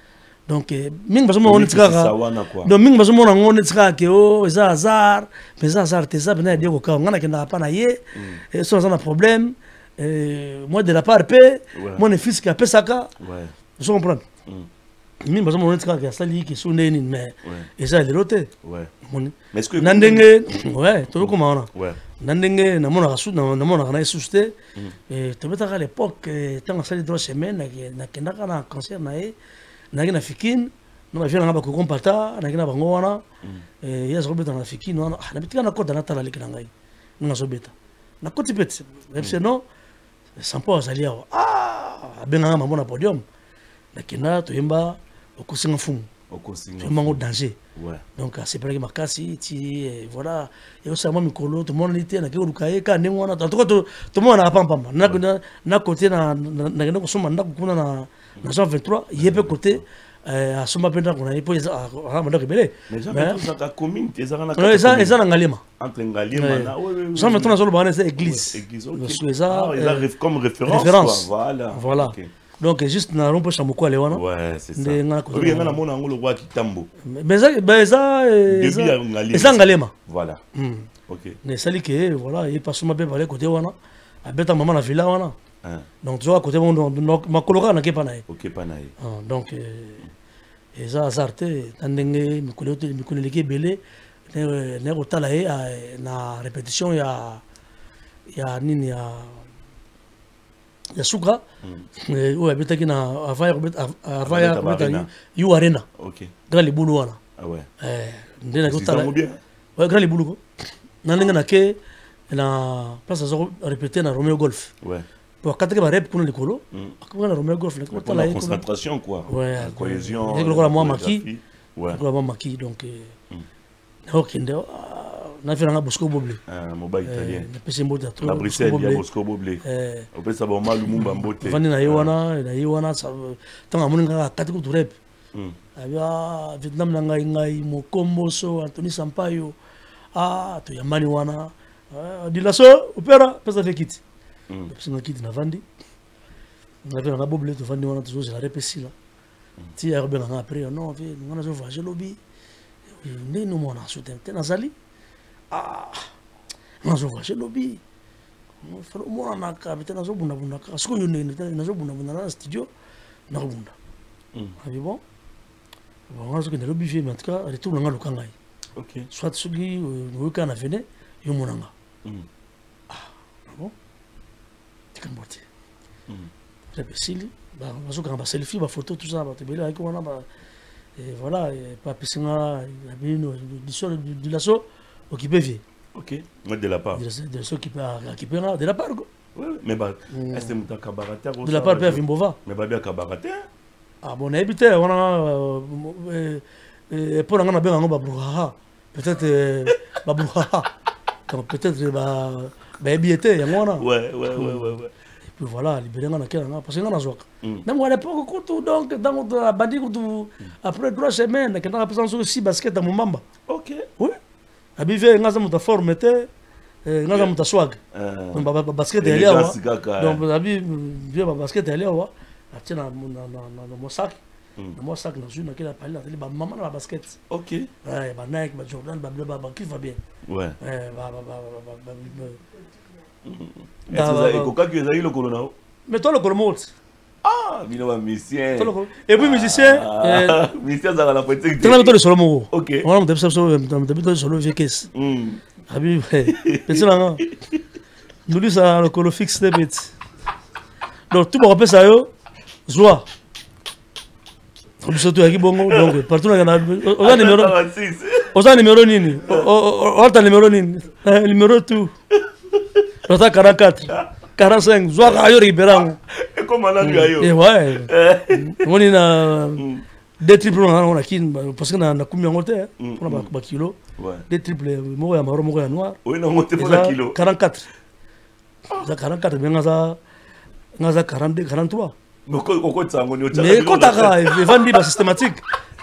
A: Donc, ming baso mo onitika donc ming baso mo na onitika ke o eza hasard, mais eza hasard te ça bena dire ko ngana ke na pa na ye, et so ça na problème, euh moi de la part pe, mon fils qui a pesaka. Ouais. Vous comprenez? Ming baso mo onitika ke sali ke sunde ni mais eza le roté. Ouais. Mais est-ce que nandenge ouais, to ko maona. Ouais. Nandenge na mona rasu na na mona na susté et to beta à l'époque tant sali droit semaine na kenda kana concert na e na na fikin no ma vient na ba ko kompata na kina bango wana eh ya zo beta na fikin no na bitika na kota na tala likina ngai na zo beta na koti pet même c'est non sans pas azali awa ah benga mama na podium na kina to yemba okusinga fumu okusinga fumu danger. Ouais. Donc c'est pas que makasi ti voilà et aussi moi mikolo tout le monde était na ke rukaye ka ne ngwana tout tout tout le monde na pam pam na na côté na na na ko soma na kuna na na cent vingt-trois yepe côté à soma penda kuna ipo za ah manda kebele
C: mais ça ka commune ezaka na
A: non ça ça na ngalema
C: entre ngalema na ouais
A: cent vingt-trois sur le banane c'est église
C: église ça comme référence voilà
A: voilà. Donc juste na rompo chamoko ale wana.
C: Ouais, c'est ça. Oui, ngana mona ngolo kwa kitambo.
A: Mais ça mais ça ça ngalema.
C: Voilà. OK.
A: Ne sali que voilà, il passe ma be parler côté wana. Abeta maman na villa wana. Donc tu vois côté mon ma kolora na ke panae.
C: OK panae.
A: Donc et ça azarte tandenge mikoleto mikoleleke belé ne ne otala e na répétition ya ya nini ya ya suka ou habita qui na avaya avaya habita yu arena.
C: OK.
A: Grand libulu wana.
C: Ah ouais.
A: Eh ndena ko tala. Ouais, grand libulu ko. Na ninga na ke na place à répéter na Romeo Golf.
C: Ouais.
A: Pour quatre ba rep kuna likolo. Akuna na Romeo Golf ko tala
C: la concentration quoi.
A: Ouais,
C: cohésion.
A: Et ko moi maki.
C: Ouais.
A: Ko moi maki donc OK ndo na fait un Bosco Boblé.
C: Un mobile italien.
A: La
C: Bruxelles, il y a Bosco Boblé. On peut savoir mal le monde mbote.
A: Vani na yiwana, na yiwana ça tant amuninga kati ku rep. Abia Vietnam na ngai ngai Mokomboso, Anthony Sampaio. Ah, to yamani wana. Dilaso opera pesa de kit. Pesa na kit na vandi. Na fait un Boblé to vandi wana to zo la repesi là. Ti ya robena nga après non, vi ngana zo va lobby. Ni no mona soutien tenazali. Ah, non je vois chez lobby. Non faut moi na ka bitena zo bunda bunda ka siko yo ne na zo bunda bunda na studio na bunda. Ah bon. Bon on se connaît lobby mais en tout cas retour nga lokangai.
C: OK.
A: Soit sugi no ka na vene yo monanga. Ah bon. Tikambote. Mm. Repesili ba bazo ka ba selfie ba photo tout ça ba te bela ko na ba et voilà et pas pisinga la bino du sol du lasso occupé vie.
C: OK. Moi de la part.
A: De ceux qui peut occuper de la part.
C: Oui, mais bah est-ce que muta kabarata
A: de la part Père Vimbova.
C: Mais bah bien kabarata.
A: Ah bon, habité on a euh pour ngana benga ngo babruha. Peut-être babruha. Donc peut-être ba ba biété ya ngona.
C: Ouais, ouais, ouais, ouais, ouais.
A: Et puis voilà, libérer ngana kena parce que ngana zoka. Même à l'époque quand donc dans la bandi après trois semaines quand on a besoin aussi basket à Mumamba.
C: OK.
A: Oui. Abive ngaza muta forme te ngaza muta swag donc ba basket ya leo donc abi bien ba basket ya leo atina na na na mo sac na mo sac na juna kila pale na ba maman na basket.
C: OK.
A: Ouais ba Nike ba Jordan ba ba ba qui va bien.
C: Ouais.
A: Eh ba ba ba ba
C: ba et coca que ezali le colonel.
A: Mais toi le colonel.
C: Ah, bino ba musicien.
A: Et puis musicien
C: euh musicien ça la petite.
A: Tu as le solo mo.
C: OK.
A: On a peut-être solo peut-être solo vieux caisse. Mm. Abi petit là. Nous lui ça le colo fixe des bits. Donc tout me rappelle ça yo. Joie. Comme surtout avec bongo donc partout là on a numéro. On a numéro nini. On a numéro nini. Numéro tout. On a quarante-quatre. quarante-cinq. Joie ayo Ribeirão.
C: Et comment on a eu ayo?
A: Et ouais. On est na des triples on a kin parce que na na combien on était on a ba kilo. Ouais. Des triples mo ya marron mo ya noir.
C: Oui non monter pour la kilo.
A: quarante-quatre. Ça quarante-quatre bien ça. Ngaza quarante-deux quarante-trois.
C: Mais quand ça on est
A: mais quand t'as vendu ba systématique.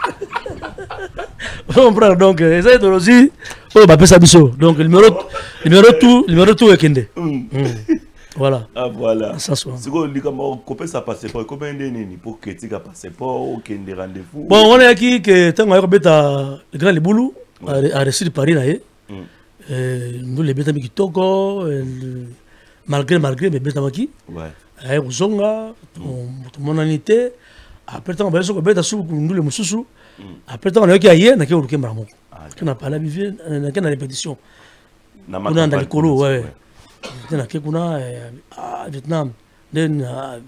A: On prend donc essaye de aussi oh ba pesa biso donc numéro numéro tout numéro tout ekende. Voilà.
C: Ah, voilà.
A: Ça soit.
C: C'est quoi, lui, comment couper sa passeport? Combien d'années pour que tu aies un passeport ou qu'il y ait des rendez-vous?
A: Bon, on est qui que tant qu'on a le grand Liboulou, à réussir de Paris, là, nous les bêtes qui toco, malgré, malgré, mais bêtes qui, à Zonga, mon anité, après tant qu'on va se bêtes sous nous les moussous, après tant qu'on a qui ailleurs, n'a qu'à au Marmont. On n'a pas la vie, n'a qu'à la répétition. On a dans les colos, ouais. On a qui qu'on a, ah, Vietnam, then,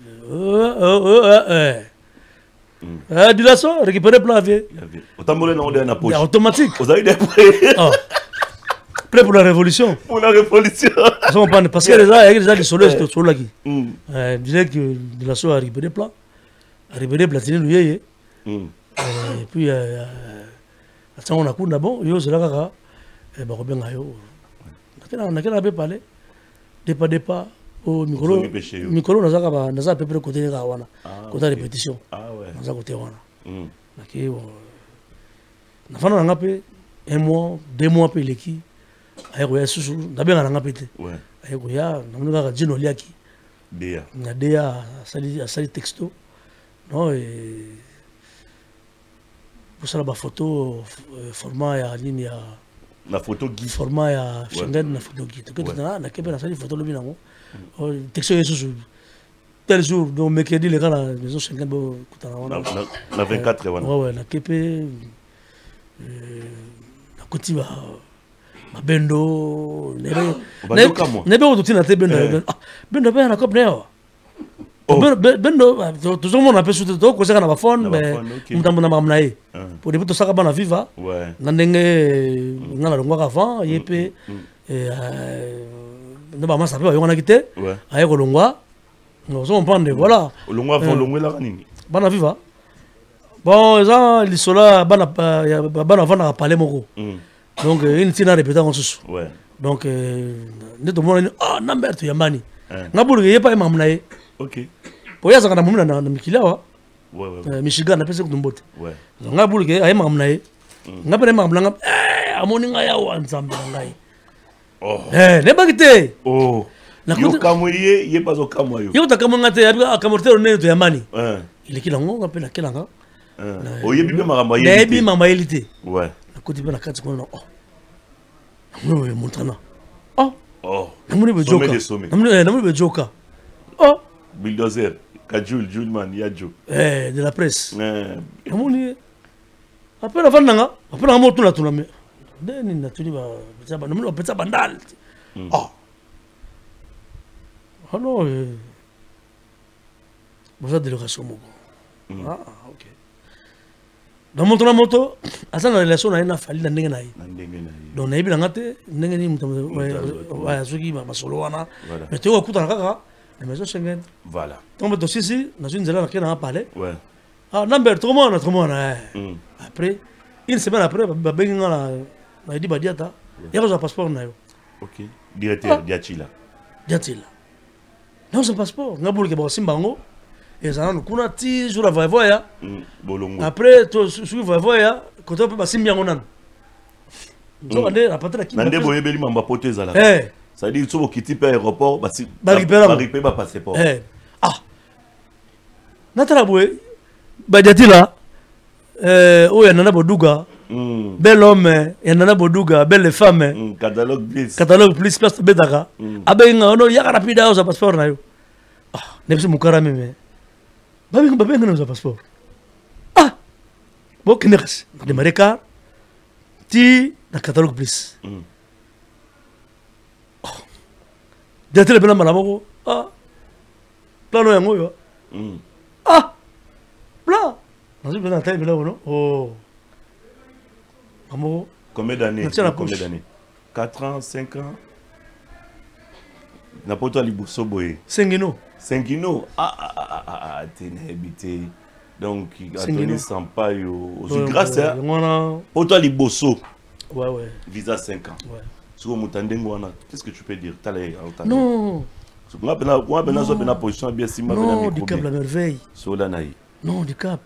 A: euh, euh, du lasso, récupérer plein de vie.
C: Autant de monde dans la poche.
A: Automatique.
C: Vous avez des prêts.
A: Prêt pour la révolution.
C: Pour la révolution.
A: Parce que les gens, les gens, les soleils, c'est sur là qui. Je disais que du lasso a récupéré plein. A récupéré platine, lui, et puis, on a couru d'abord, yo, c'est là que, eh ben, Robin Gayo. On a qu'à la parler. Dépas, dépas. Au micro, micro, on a ça, on a ça à peu près côté de la Wana. Côté répétition. Ah ouais. On a ça côté Wana. Ok. On a fait un peu, un mois, deux mois après l'équipe. Aïe, ouais, sous, d'abord on a pété. Ouais. Aïe, ouais, on a dit non liaki. Déa. On a déa, ça ça texto. Non et pour ça la photo format ya ligne ya. La photo guide. Format ya Schengen la photo guide. Que tu as, na kebe na ça photo le binango. Texto est sous. Tel jour, donc mercredi les gars la maison Schengen bo kutana wana.
C: Na vingt-quatre wana.
A: Ouais ouais, na kebe na kotiba Bendo, nebe, nebe au tutina te bendo, bendo ben na cop neo. Bendo, toujours mon appel sur tout, quoi ça na phone, mais mutambo na mamnae. Pour des photos ça ka bana viva. Ouais. Ngandenge ngala ngwa avant, yepe eh ne ba masa pe yo na kite. Ouais. Aye ko longwa. Nous on prendre voilà.
C: Longwa avant longwa la nini.
A: Bana viva. Bon, ça l'isola bana bana avant na parler moko. Donc, il n'y a répété en sous. Donc, nous avons dit, ah, Nambert, tu y a mani. Naboul, il n'y a pas un mamnae. Ok. Pour y avoir un mamnae dans le Mikila, Michigan, n'a pas ce que nous avons dit. Naboul, il y a un mamnae. Naboul, il y a un mamnae. Eh, à mon inga ya ou ensemble. Eh, n'est pas quitté. Oh. Yo kamouye, il n'y a pas au kamouye. Yo ta kamouangate, il y a un kamorte au nez, tu y a mani. Il est qui l'ango, on appelle la kelanga. Oh, il y a bien ma maïlité. Il y a bien ma maïlité. Ouais. Côté de la carte, on a oh, nous le montrons. Oh, oh, nous le joker. Nous le nous le joker. Oh, bulldozer, Kajul, Julman, Yadjo. Eh, de la presse. Eh, nous le. Après la fin d'anga, après la mort tout la tout la mais. Deni na tuni ba, ça ba, nous le petit bandal. Oh. Alors, vous avez délégation moko. Ah, ok. Dans mon tour moto, à ça la relation n'a rien fallu dans n'engager. Donc n'a bien n'engager, n'engager mutam, ouais, ouais, ceux qui m'a solo wana. Mais tu vois coup dans la caca, la maison Schengen. Voilà. Donc tu sais si, dans une zone laquelle on a parlé. Ouais. Ah, number, tout le monde, tout le monde. Après, une semaine après, bah ben on a, on a dit bah diata, il y a un passeport na yo. Ok. Directeur, diatila. Diatila. Non, c'est passeport. On a voulu que bon simbango. Et ça nous connaît ti sur la voie bolongo après tu sur la voie quand on peut passer bien on a donc on est à partir de qui nande boye beli mamba poteza là eh ça dit tu quitter par aéroport ba si ba récupérer ba passeport eh ah natala boye ba jati là euh o ya nana boduga bel homme ya nana boduga belle femme catalogue plus catalogue plus place bedaka abenga ono ya rapida au passeport na yo ah nebsi mukara meme babi ko babi ngana passeport ah bo kinex de mareka ti na catalogue plus de tele bela malabo ah plano yango yo ah plan nazo bela tele bela no oh amo combien d'années combien d'années quatre ans cinq ans na poto liboso boye sengino Sengino, ah ah ah ah ah, t'es habité. Donc, Anthony Sampaio, grâce à pour toi, les bossos. Ouais, ouais. Visa cinq ans. Ouais. Sur mon qu'est-ce que tu peux dire? Non. Non, du Cap la merveille. Non, du Cap.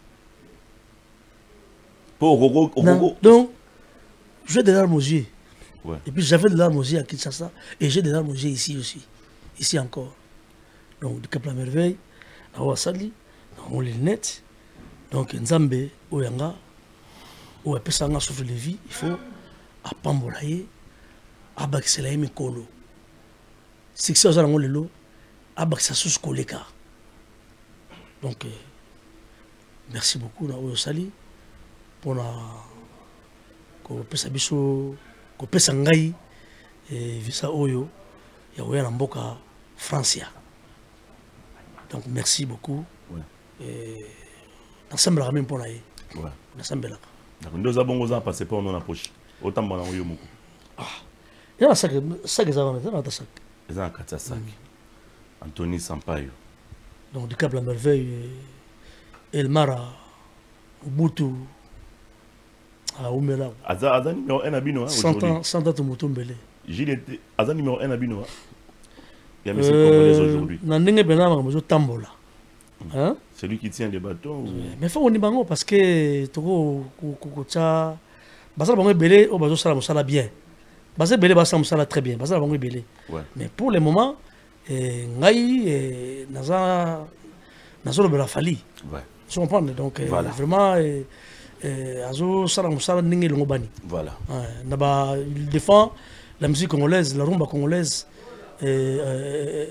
A: Pour Rogo, Rogo. Donc, j'ai des larmes aux yeux. Ouais. Et puis j'avais des larmes aux yeux à Kinshasa. Et j'ai des larmes aux yeux ici aussi. ici encore. Donc, du Cap la Merveille, à Ouassali, dans les lunettes. Donc, Nzambe, Oyanga, ou Pesanga souffle de vie, il faut à Pambolaye, à Baxelaye Mikolo. C'est que ça, on a le lot, à Baxasus Koleka. Donc, euh, merci beaucoup, na Ouassali, pour la. Ko pesa biso ko pesa ngai et visa oyo ya oya na mboka Francia. Donc merci beaucoup. Ouais. Et ensemble la même pour la. Ouais. Ensemble là.
C: Donc nous avons besoin de passer pour nous na poche. Autant bon na oyo moko.
A: Ah. Il y a ça que ça que ça va mettre dans ta sac.
C: C'est un quatre sac. Anthony Sampaio.
A: Donc du Cap la Merveille El Mara Ubuntu à Oumela.
C: Aza Aza numéro un abino
A: aujourd'hui. cent ans de Mutumbele.
C: Gilles Aza numéro un abino. Il y a monsieur Congolais aujourd'hui.
A: Nandenge Benama Mozo Tambola. Hein?
C: C'est lui qui tient les bateaux ou...
A: Mais faut on y bango parce que toko kukucha basala bango belé au bazo sala musala bien. Basala belé basala musala très bien. Basala bango belé. Mais pour le moment eh ngai eh naza nazo le la fali. Ouais. Tu comprends donc voilà. Vraiment eh, Azo Salam Salam Ningi Longobani. Voilà. Naba, il défend la musique congolaise, la rumba congolaise. Et, euh,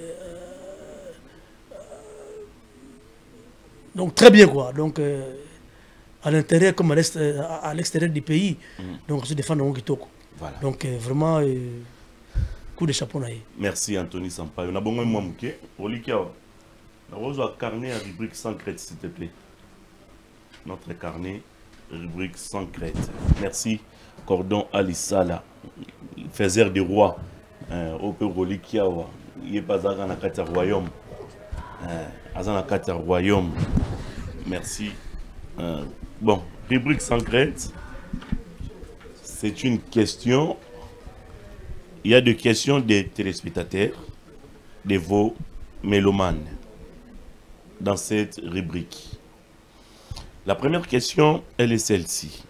A: donc très bien quoi. Donc euh, à l'intérieur comme à l'extérieur du pays. Mm. Donc se défend dans Kitoko. Voilà. Donc euh, vraiment euh, coup de chapeau naïe.
C: Merci Anthony Sampaio. On a bon moi mouké. Olikia. On a carnet à rubrique sans crête s'il te plaît. Notre carnet. Rubrique sans crête. Merci Cordon Alisala, faiseur des rois. Au peu reliquia, il est pas dans la carte royaume. Dans la carte royaume. Merci. Bon, rubrique sans crête. C'est une question. Il y a des questions des téléspectateurs, de vos mélomanes, dans cette rubrique. La première question, elle est celle-ci.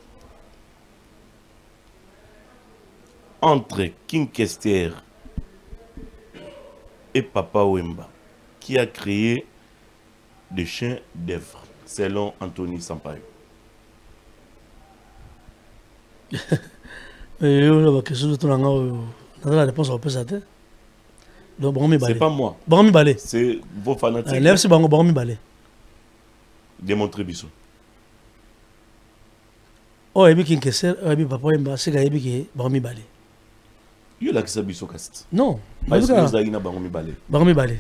C: Entre King Kester et Papa Wemba, qui a créé des chiens d'œuvre, selon Anthony Sampaio? C'est pas moi. C'est vos fanatiques. Démontrez Bissot.
A: Oh, et bien qu'il y ait papa Wemba, c'est qu'il y ait Baromi Balé.
C: Il y a qui Bissot Cast.
A: Non.
C: Est-ce que vous avez Baromi Balé?
A: Baromi Balé.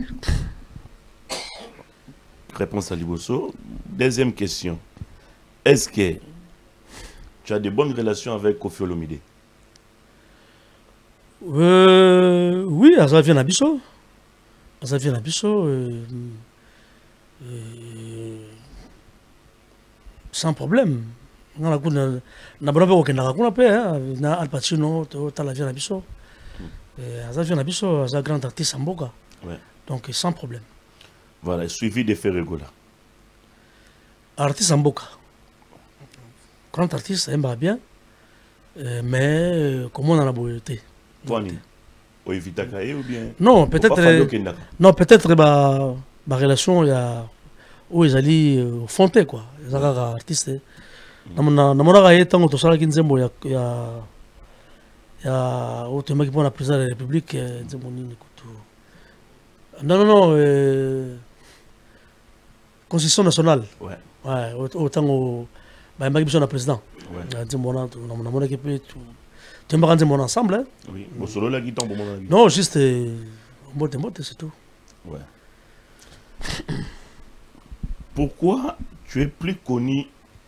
C: Réponse à Liboso. Deuxième question. Est-ce que tu as de bonnes relations avec Kofi Olomide?
A: euh, Oui, ça vient à Bissot. Ça vient à Bissot. Euh, euh, sans problème. Na la kuna na brobe ko kenda kuna pe na Al Pacino to tala vient na biso et ça vient na biso ça grand artiste Mboka. Ouais. Donc sans problème.
C: Voilà, suivi de Ferregola.
A: Artiste Mboka. Grand artiste aime bien mais comment on a la beauté.
C: Toi-ni ou éviter cahier ou bien?
A: Non, peut-être non, peut-être ba ba relation il y a où ils allaient fonter quoi. Les artistes namona ye tango tosalaki nzembo ya ya ya otemaki mpona président de la République nzembo nini kutu non non non euh, constitution nationale ouais ouais otango bayembaki biso na président nzembo na namonaki mpe toyembaka nzembo na ensemble
C: oui bosololaki ntango bomonaki
A: non juste mbote mbote c'est tout
C: ouais. Pourquoi tu es plus connu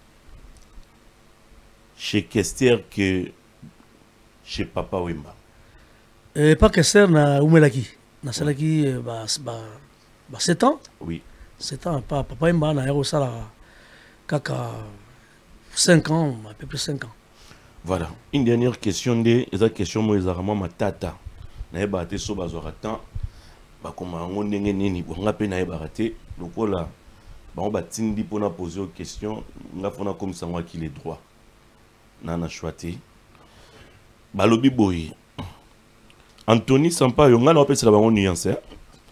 C: chez Kester que chez Papa Wemba?
A: Et pas Kester na Oumelaki. Na salaki ba ba ba sept ans.
C: Oui.
A: sept ans pas Papa Wemba na yaro sala kaka cinq ans, à peu près cinq ans.
C: Voilà. Une dernière question de eza question mo ezarama matata. Na yeba te so bazora temps ba koma ngondenge nini bonga pe na yeba te lokola ba ba tindi pona poser aux questions nga fona comme ça moi qui les droits. Nana choisi balobi boy Anthony Sampaio nga na opesa la bango nuance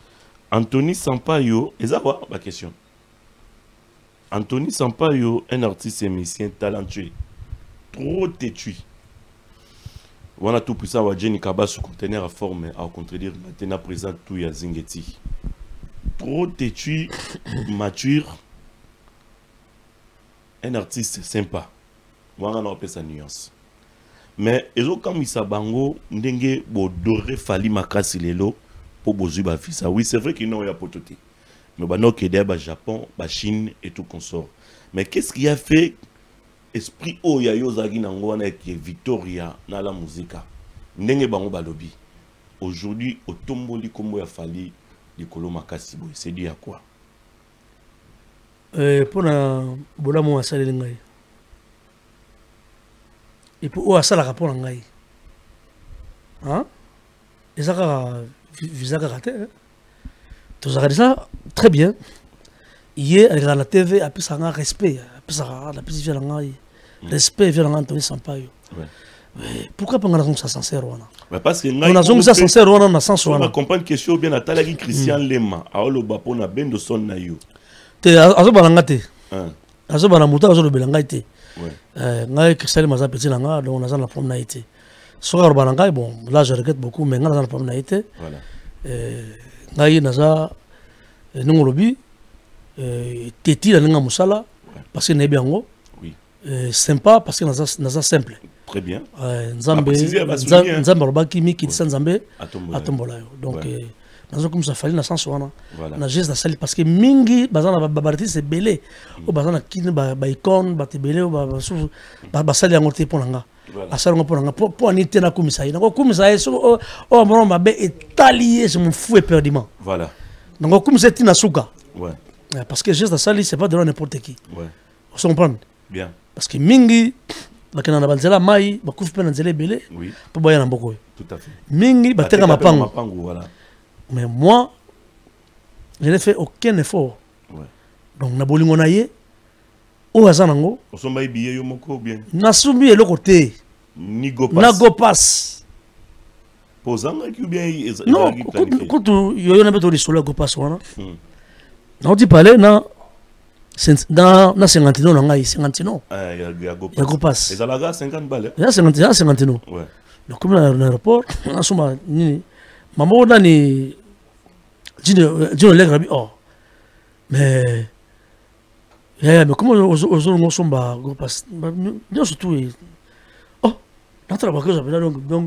C: Anthony Sampaio, et ça quoi ma question. Anthony Sampaio, un artiste et musicien talentueux, trop têtu. On a tout puissant, on Jenny Kaba sous conteneur à forme, à contredire maintenant présent tout ya Zingeti. Trop têtu, mature, un artiste sympa. On a appelé sa nuance. Mais ils ont comme ça bango, n'enge bo doré fali makasi lelo pour bozu ba fisa. Oui, c'est vrai qu'ils n'ont pas pototé. Mais bah non que des bah Japon, bah Chine et tout consort. Mais qu'est-ce qui a fait esprit o ya yozagi nango na qui Victoria na la musique. N'enge bango ba lobby. Aujourd'hui au tomboli kombo ya fali likolo makasi boy. C'est dit à quoi?
A: Euh pour na bola mo asali ngai. Et pour où ça la rapport en gaï, hein? Et ça a visa raté. Tout ça ça très bien. Hier avec la T V a plus un respect, a plus un la plus vient en gaï, respect vient en Anthony Sampaio. Pourquoi pas on a ça sincère on
C: a? Parce que
A: on a ça sincère on a dans sens on
C: a comprendre question bien Nathalie Christian Lema, a le bapo na ben de son na yo.
A: Te azo balangate. Hein. Azo balamuta azo le belangate. Ouais. Euh, Christelle Maza petit langa, donc on a la forme naïté. Sur le balanga, bon, là je regrette beaucoup, mais on a la forme naïté. Voilà. Naï naza, nous lobby, téti la linga musala, parce que n'est bien haut. Oui. Sympa parce que naza naza simple.
C: Très bien.
A: Nzambe, Nzambe robaki mi qui descend Nzambe, atombola. Donc dans comme ça fallait na sens wana na geste na sali parce que mingi bazana ba artiste belé o bazana kine ba ba icône ba te belé o ba ba ba sali ngote ponanga asala ngo ponanga po po ani tena kumisa ina ko kumisa so o o moro mabe etalié je me fous éperdument voilà donc kumisa tina suka ouais parce que geste na sali c'est pas de n'importe qui ouais on se comprend bien parce que mingi bakena na banzela mai ba kufu pe na nzela belé oui po boya na mboko tout à fait mingi bateka mapango voilà. Mais moi, je n'ai fait aucun effort. Ouais. Donc, na bolingo na ye, o azanango.
C: O somba ibiye yo moko bien.
A: Na sumbi e côté.
C: Ni go pass.
A: Na go pass.
C: Posanga ki bien
A: non, quand yo yo na beto risolo go pass wana. Na di parler na dans na cinquante na ngai cinquante non.
C: Ah ya go pass.
A: Ya go pass.
C: Et ça la ga cinquante balles.
A: Ya cinquante ya cinquante non. Ouais. Donc comme na l'aéroport, na suma ni maman on a ni Dino Legrabi oh mais mais comment aux autres sont bas gros passe bien surtout oh notre la chose donc donc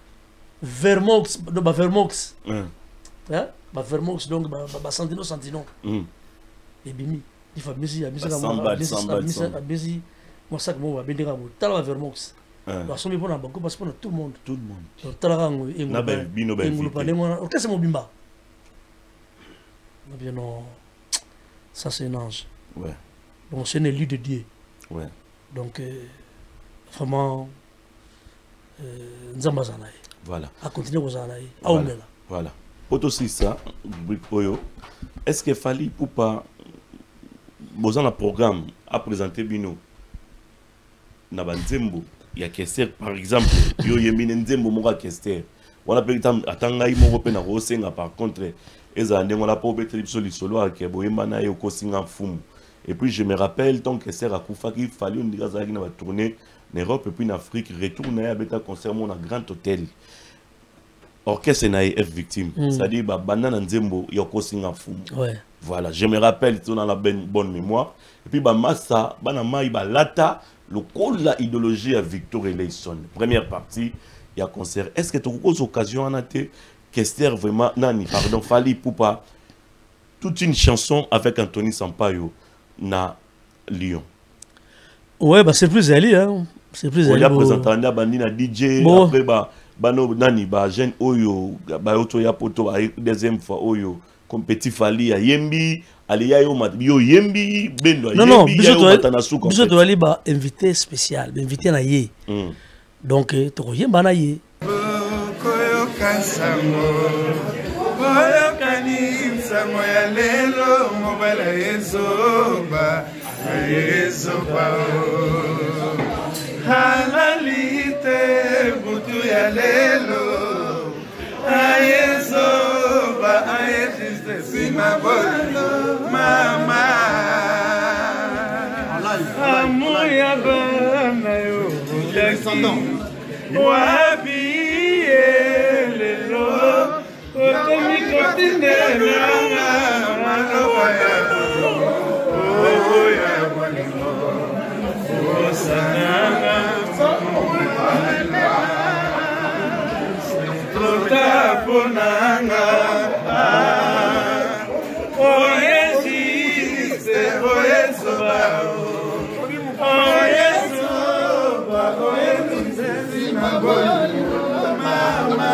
A: Vermox donc bah Vermox hein bah Vermox donc bah bah Santino Santino et bimi il faut musique musique à musique à musique moi ça que moi va bien dire à Vermox bah son bon banco parce que tout le monde
C: tout le monde
A: donc talarango et
C: na ben bino ben
A: qu'est-ce que bimba bien non ça c'est un ange ouais donc c'est un élu de Dieu ouais donc euh, vraiment nzamba zanaï voilà à continuer aux zanaï à omela
C: voilà pour aussi ça oyo est-ce qu'il fallait pour pas besoin d'un programme à présenter bino na banzembo il y a Kester par exemple yo yemine nzembo moka Kester wala pe atanga imo ko pe na rosenga par contre eza ndenge wala po betre biso lisolo ake boyemba na yo ko singa fumu et puis je me rappelle tant que Kester akufa ki fallait on diga za ki na ba tourner en Europe et puis en Afrique retourner à beta concert mon grand hôtel orchestre na F victime c'est-à-dire ba banana nzembo yo ko singa fumu ouais voilà je me rappelle tout dans la bonne mémoire et puis ba massa bana mai ba lata le col la idéologie à Victor Eleison. Première partie, il y a concert. Est-ce que tu as eu l'occasion en été Kester vraiment nani pardon Fali Poupa toute une chanson avec Anthony Sampaio na Lyon.
A: Ouais bah c'est plus Ali hein. C'est plus Ali.
C: On a présenté na bandina D J bon. Après bah bano nani bah jeune Oyo bah auto ya poto deuxième fois Oyo comme petit Fali à Yembi. Yo yembi bendo
A: non non biso to ali ba invité spécial invité na ye donc to yemba na ye koyo kasango koyo kani sango ya lelo mobala yezoba yezoba halalite butu ya lelo yezoba yezoba
D: c'est ma bonne maman. Amour ya bana yo wapi lelo otomi kotine nanga manoba ya oh ya bolingo osananga Ponanga, oh yes, oh yes, oh yes, oh yes, ma bonne maman.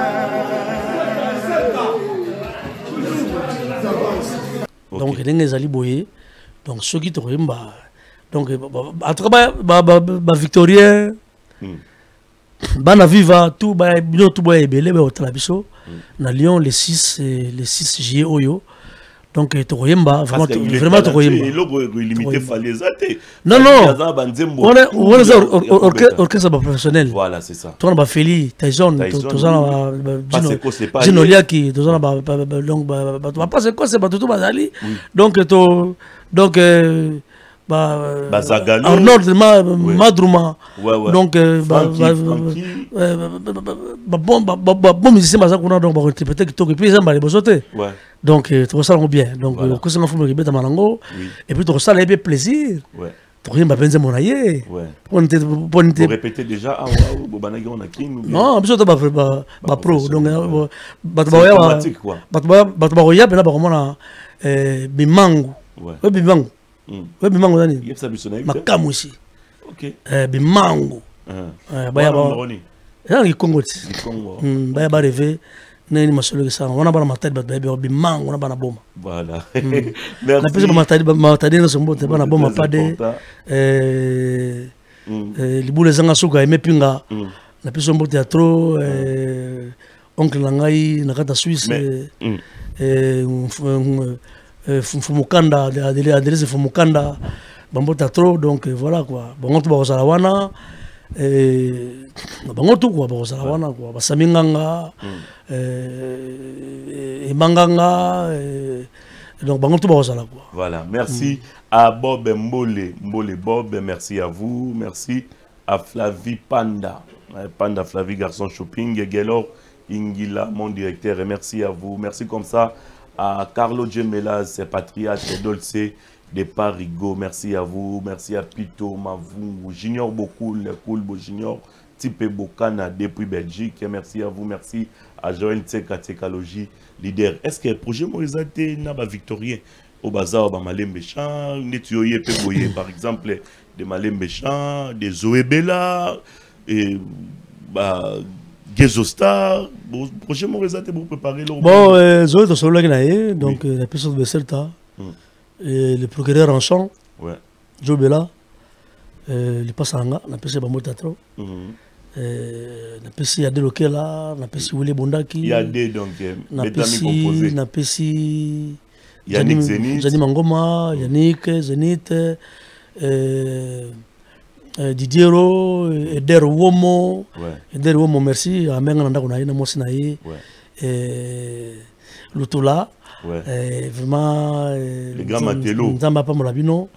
A: Donc il y a des aliboyés, donc ceux qui te bah donc en tout cas bah bah bah victorien. Bana viva tout ba bino tout ba ebele ba otala biso na Lyon le six le six juillet oyo donc to koyemba vraiment vraiment to koyemba
C: et logo illimité fallait zater
A: non non on est on est orchestre professionnel
C: voilà c'est ça
A: to na ba Feli Tyson to za na Gino Liaki to za na ba donc ba pas c'est quoi c'est ba tout bazali donc to donc bah Arnold Madrouma donc bon bon musicien baza kuna donc ba interpréter kitoko et puis ça ba bosote donc tout ça va bien donc ko ça faut me répéter malango et puis tout ça là plaisir to rien ba benze monaye on était on était
C: répéter déjà ah ouais banagi on a qui
A: non biso to ba ba pro donc ba ba ya ba ba ba ya bena ba komona eh bimangu ouais bimangu ouais bimangu nani makamu aussi ok eh bimangu eh ba ya ba ya ki Congo ti hmm ba ya ba rêver nani masolo ke ça on a ba matadi ba ba bimangu na ba na boma
C: voilà
A: merci na pesa ba matadi ba matadi na sombo te ba na boma pa de eh eh libule zanga suka emepinga na pesa sombo théâtre eh oncle nangai na kata Suisse eh Fumukanda, adresse Fumukanda, Bambo Tatro, donc voilà quoi. Bon, tout Barosalawana, et bon, tout quoi, Barosalawana, quoi. Basaminganga, et Manganga, donc bon, tout Barosala quoi.
C: Voilà, merci à Bob Mbole, Mbole Bob, merci à vous, merci à Flavie Panda, Panda Flavie Garçon Shopping, et Gelor Ingila, mon directeur, et merci à vous, merci comme ça. À Carlo Gemelas, Patriarche et Dolce de Parigo, merci à vous, merci à Pito, Mavou, Junior beaucoup, le cool Junior, Type Bokana depuis Belgique, merci à vous, merci à Joël Tseka Tekalogie, leader. Est-ce que le projet Moïsate n'a pas victorien au bazar de Malem Béchan, Netioye Peboye par exemple, de Malem Béchan, de Zoé Bella, et bah. Gezostar, le projet Moïsate pour préparer le.
A: Bon, Zoé de Solagnaye, donc la personne de Celta, le procureur en champ, Joe Bella, le Passanga, la personne de Motatro, la personne de Lokela, la personne de Willy Bondaki,
C: il y a des donc,
A: la personne, la personne, Yannick Zenith, Yannick Mangoma, Yannick Zenith, Didiero, Eder Womo, Eder Womo, merci, Amen, on a eu une Mosinaï, Lutola, vraiment,
C: les grands Matello,
A: Nzamba pas Molabino,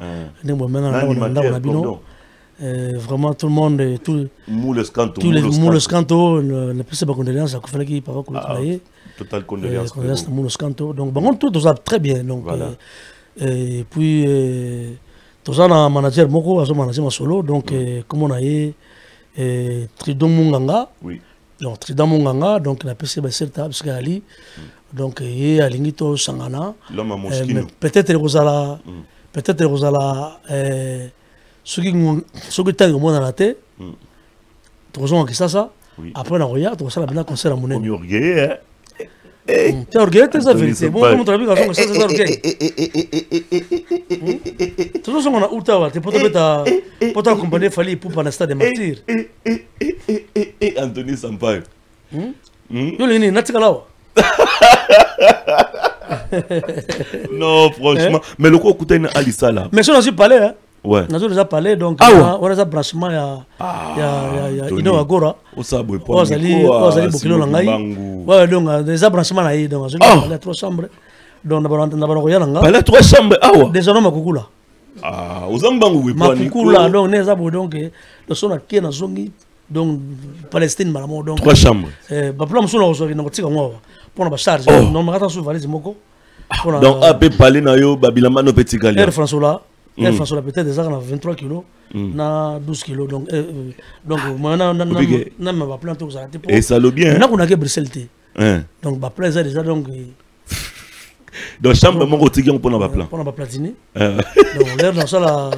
A: vraiment tout le monde, tout les Moules Canto, la plus de condoléances à Koufalaki, par contre,
C: total condoléances,
A: condoléances à Moules Canto, donc bon, tout ça très bien, donc, et puis. Tout ça, un manager moko, un manager solo, donc comme on a eu Tridon Munganga, donc Tridon Munganga, donc la P C B Celta, parce qu'il Ali, donc il y a Lingito Sangana, peut-être Rosala, peut-être Rosala, ceux qui ceux qui t'ont dans la tête, tu rejoins qui ça ça, après on a regardé, tu reçois la bien concert à mon
C: ami. Orgueil,
A: tu as orgueil, tu as vérité. Bon, comment tu as vu quand on ça c'est orgueil. Tout ça on a Outawa, tu peux te mettre pour t'accompagner Fali pour pendant stade des martyrs.
C: Anthony Sampaio.
A: Yo le ni natikalawa.
C: Non, franchement, mais le coup écouter une Alissa là.
A: Mais si on a su parler hein.
C: Ouais.
A: Nous avons déjà parlé, donc
C: Ah, ouais.
A: on a déjà branchement, il y a,
C: Ah,
A: il y a, il y a,
C: Tony.
A: Ino Agora.
C: Au sabou,
A: Oh, Zali, oh, Zali, Bokilo Langai. Ouais, donc, des branchements là, donc, je
C: Ah.
A: vais trois chambres. Donc, d'abord, d'abord, il y a Langa.
C: Pas là, trois chambres. Ah, ouais.
A: Des hommes à Kukula.
C: Ah, aux Ambangu, oui,
A: Ma Kukula, donc, les abos, donc, le son à Kien à Zongi, donc, Palestine, Malamo, donc.
C: Trois chambres.
A: Eh, bah, plan, monsieur, on a un petit moi. Pour la charge,
C: Oh.
A: non, mais attention, valise, Moko.
C: Donc, à peu parler, na yo, Babilama, no petit galia.
A: Air François là.
C: Mm.
A: Air François là, peut-être déjà, on a vingt-trois kilos.
C: Mm.
A: Na douze kilos. Donc, euh, euh, donc, moi, na, na, na,
C: Obligé.
A: na, na, ma plante, vous arrêtez pour.
C: Et ça le bien.
A: Maintenant qu'on a que Bruxelles, té.
C: Hein.
A: Donc, bah, plein, ça déjà, donc. euh,
C: Donc, chambre, mon quotidien, pour n'a pas plan.
A: Pour la platine.
C: Euh,
A: Donc, l'air dans ça là.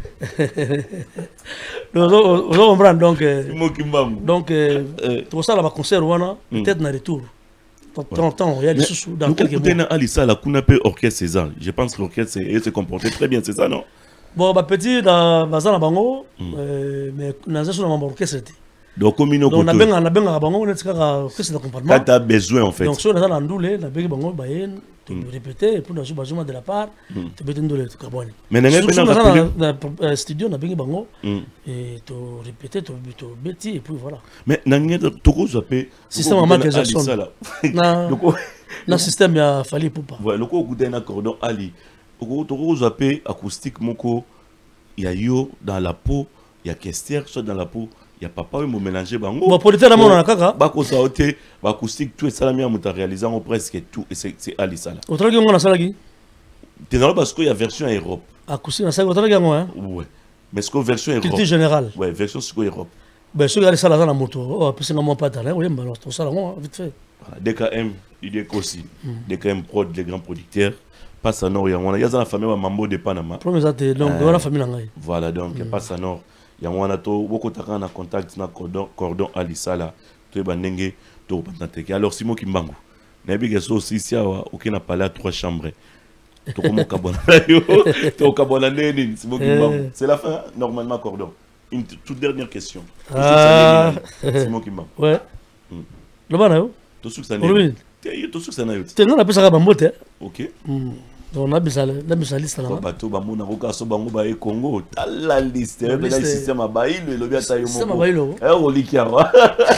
A: Donc, on on comprend. Donc, euh,
C: Mo Kimbam.
A: donc, euh,
C: Euh.
A: tout ça là, va concert, voilà,
C: Mm.
A: peut-être dans retour. Tant, tant, il y a des
C: Mais,
A: sous dans
C: nous,
A: quelques
C: écoutez,
A: mois.
C: na Alissa, la Kunape Orchestre César. Je pense que l'orchestre s'est s'est comporté très bien, c'est ça, non?
A: Bon, bah, petit, dans Bazan Bango, mais dans un sur mon orchestre.
C: Donc, comme une
A: Donc, on a
C: autre.
A: bien, on a bien à Bango, on a dit que c'est l'accompagnement.
C: Quand tu as besoin, en fait.
A: Donc, si on est dans l'andoulé, on a bien Bango, Bayen, tu peux répéter, et puis on a besoin de la part, tu peux t'endoler, tu peux
C: Mais n'a
A: Si
C: pas
A: on est
C: rappelé.
A: dans le studio, on a bien Bango,
C: Mm.
A: et tu répéter, tu bêtis, et puis voilà.
C: Mais n'a pas Toko Zappé.
A: Système à Michael Jackson. Na-
C: Donc,
A: Dans le système, il a fallu pour pas.
C: voilà, le coup d'un accordon Ali. Toko Zappé acoustique moko. Il y a yo dans la peau, il y a Kester soit dans la peau, il y a papa qui m'a mélangé bango.
A: Bon, producteur, on a kaka.
C: Bako saoté, acoustique tout et ça la mienne m'a réalisé en presque tout et c'est c'est Ali ça là.
A: Autant qu'on a ça là,
C: T'es dans parce qu'il y a version Europe.
A: acoustique, on a ça, autant qu'on a, hein.
C: Ouais. Mais ce que version
A: Culture
C: Europe.
A: générale.
C: Ouais, version c'est Europe.
A: Ben, ceux qui ont ça là dans la moto, oh, puis c'est un moment pas talent, oui, mais alors, tout ça là, vite fait.
C: Voilà, D K M, il est aussi. D K M Prod, les grands producteurs. Passe à Nord, il y a dans la famille Mambo de Panama.
A: Premier ça, donc, dans la famille là.
C: Voilà, donc, passe à Nord. Il y a un autre, beaucoup de gens en contact avec cordon, cordon Alissa là. Tu es bandenge, tu es bandante. Alors, Simon Kimbangu. Nabi Gesso aussi, ici, aucun n'a parlé à trois chambres. Tu es comme au Cabana. Tu es au Cabana, Simon Kimbangu. C'est la fin, normalement, cordon. Une toute dernière question.
A: Ah.
C: Simon Kimbangu.
A: Ouais.
C: Mm.
A: Le ban là, yo.
C: Tu es sûr que ça
A: Oui.
C: n'est pas. Tu es sûr que ça n'est pas.
A: Tu as appelé ça Bambote.
C: Ok.
A: Donc, on a besoin de liste là.
C: Bato bamona roka so bango ba e Congo tala liste
A: La
C: mais
A: liste
C: le système a bail le lobby ata yo moko
A: Système a bailli, lo.
C: eh o likia wa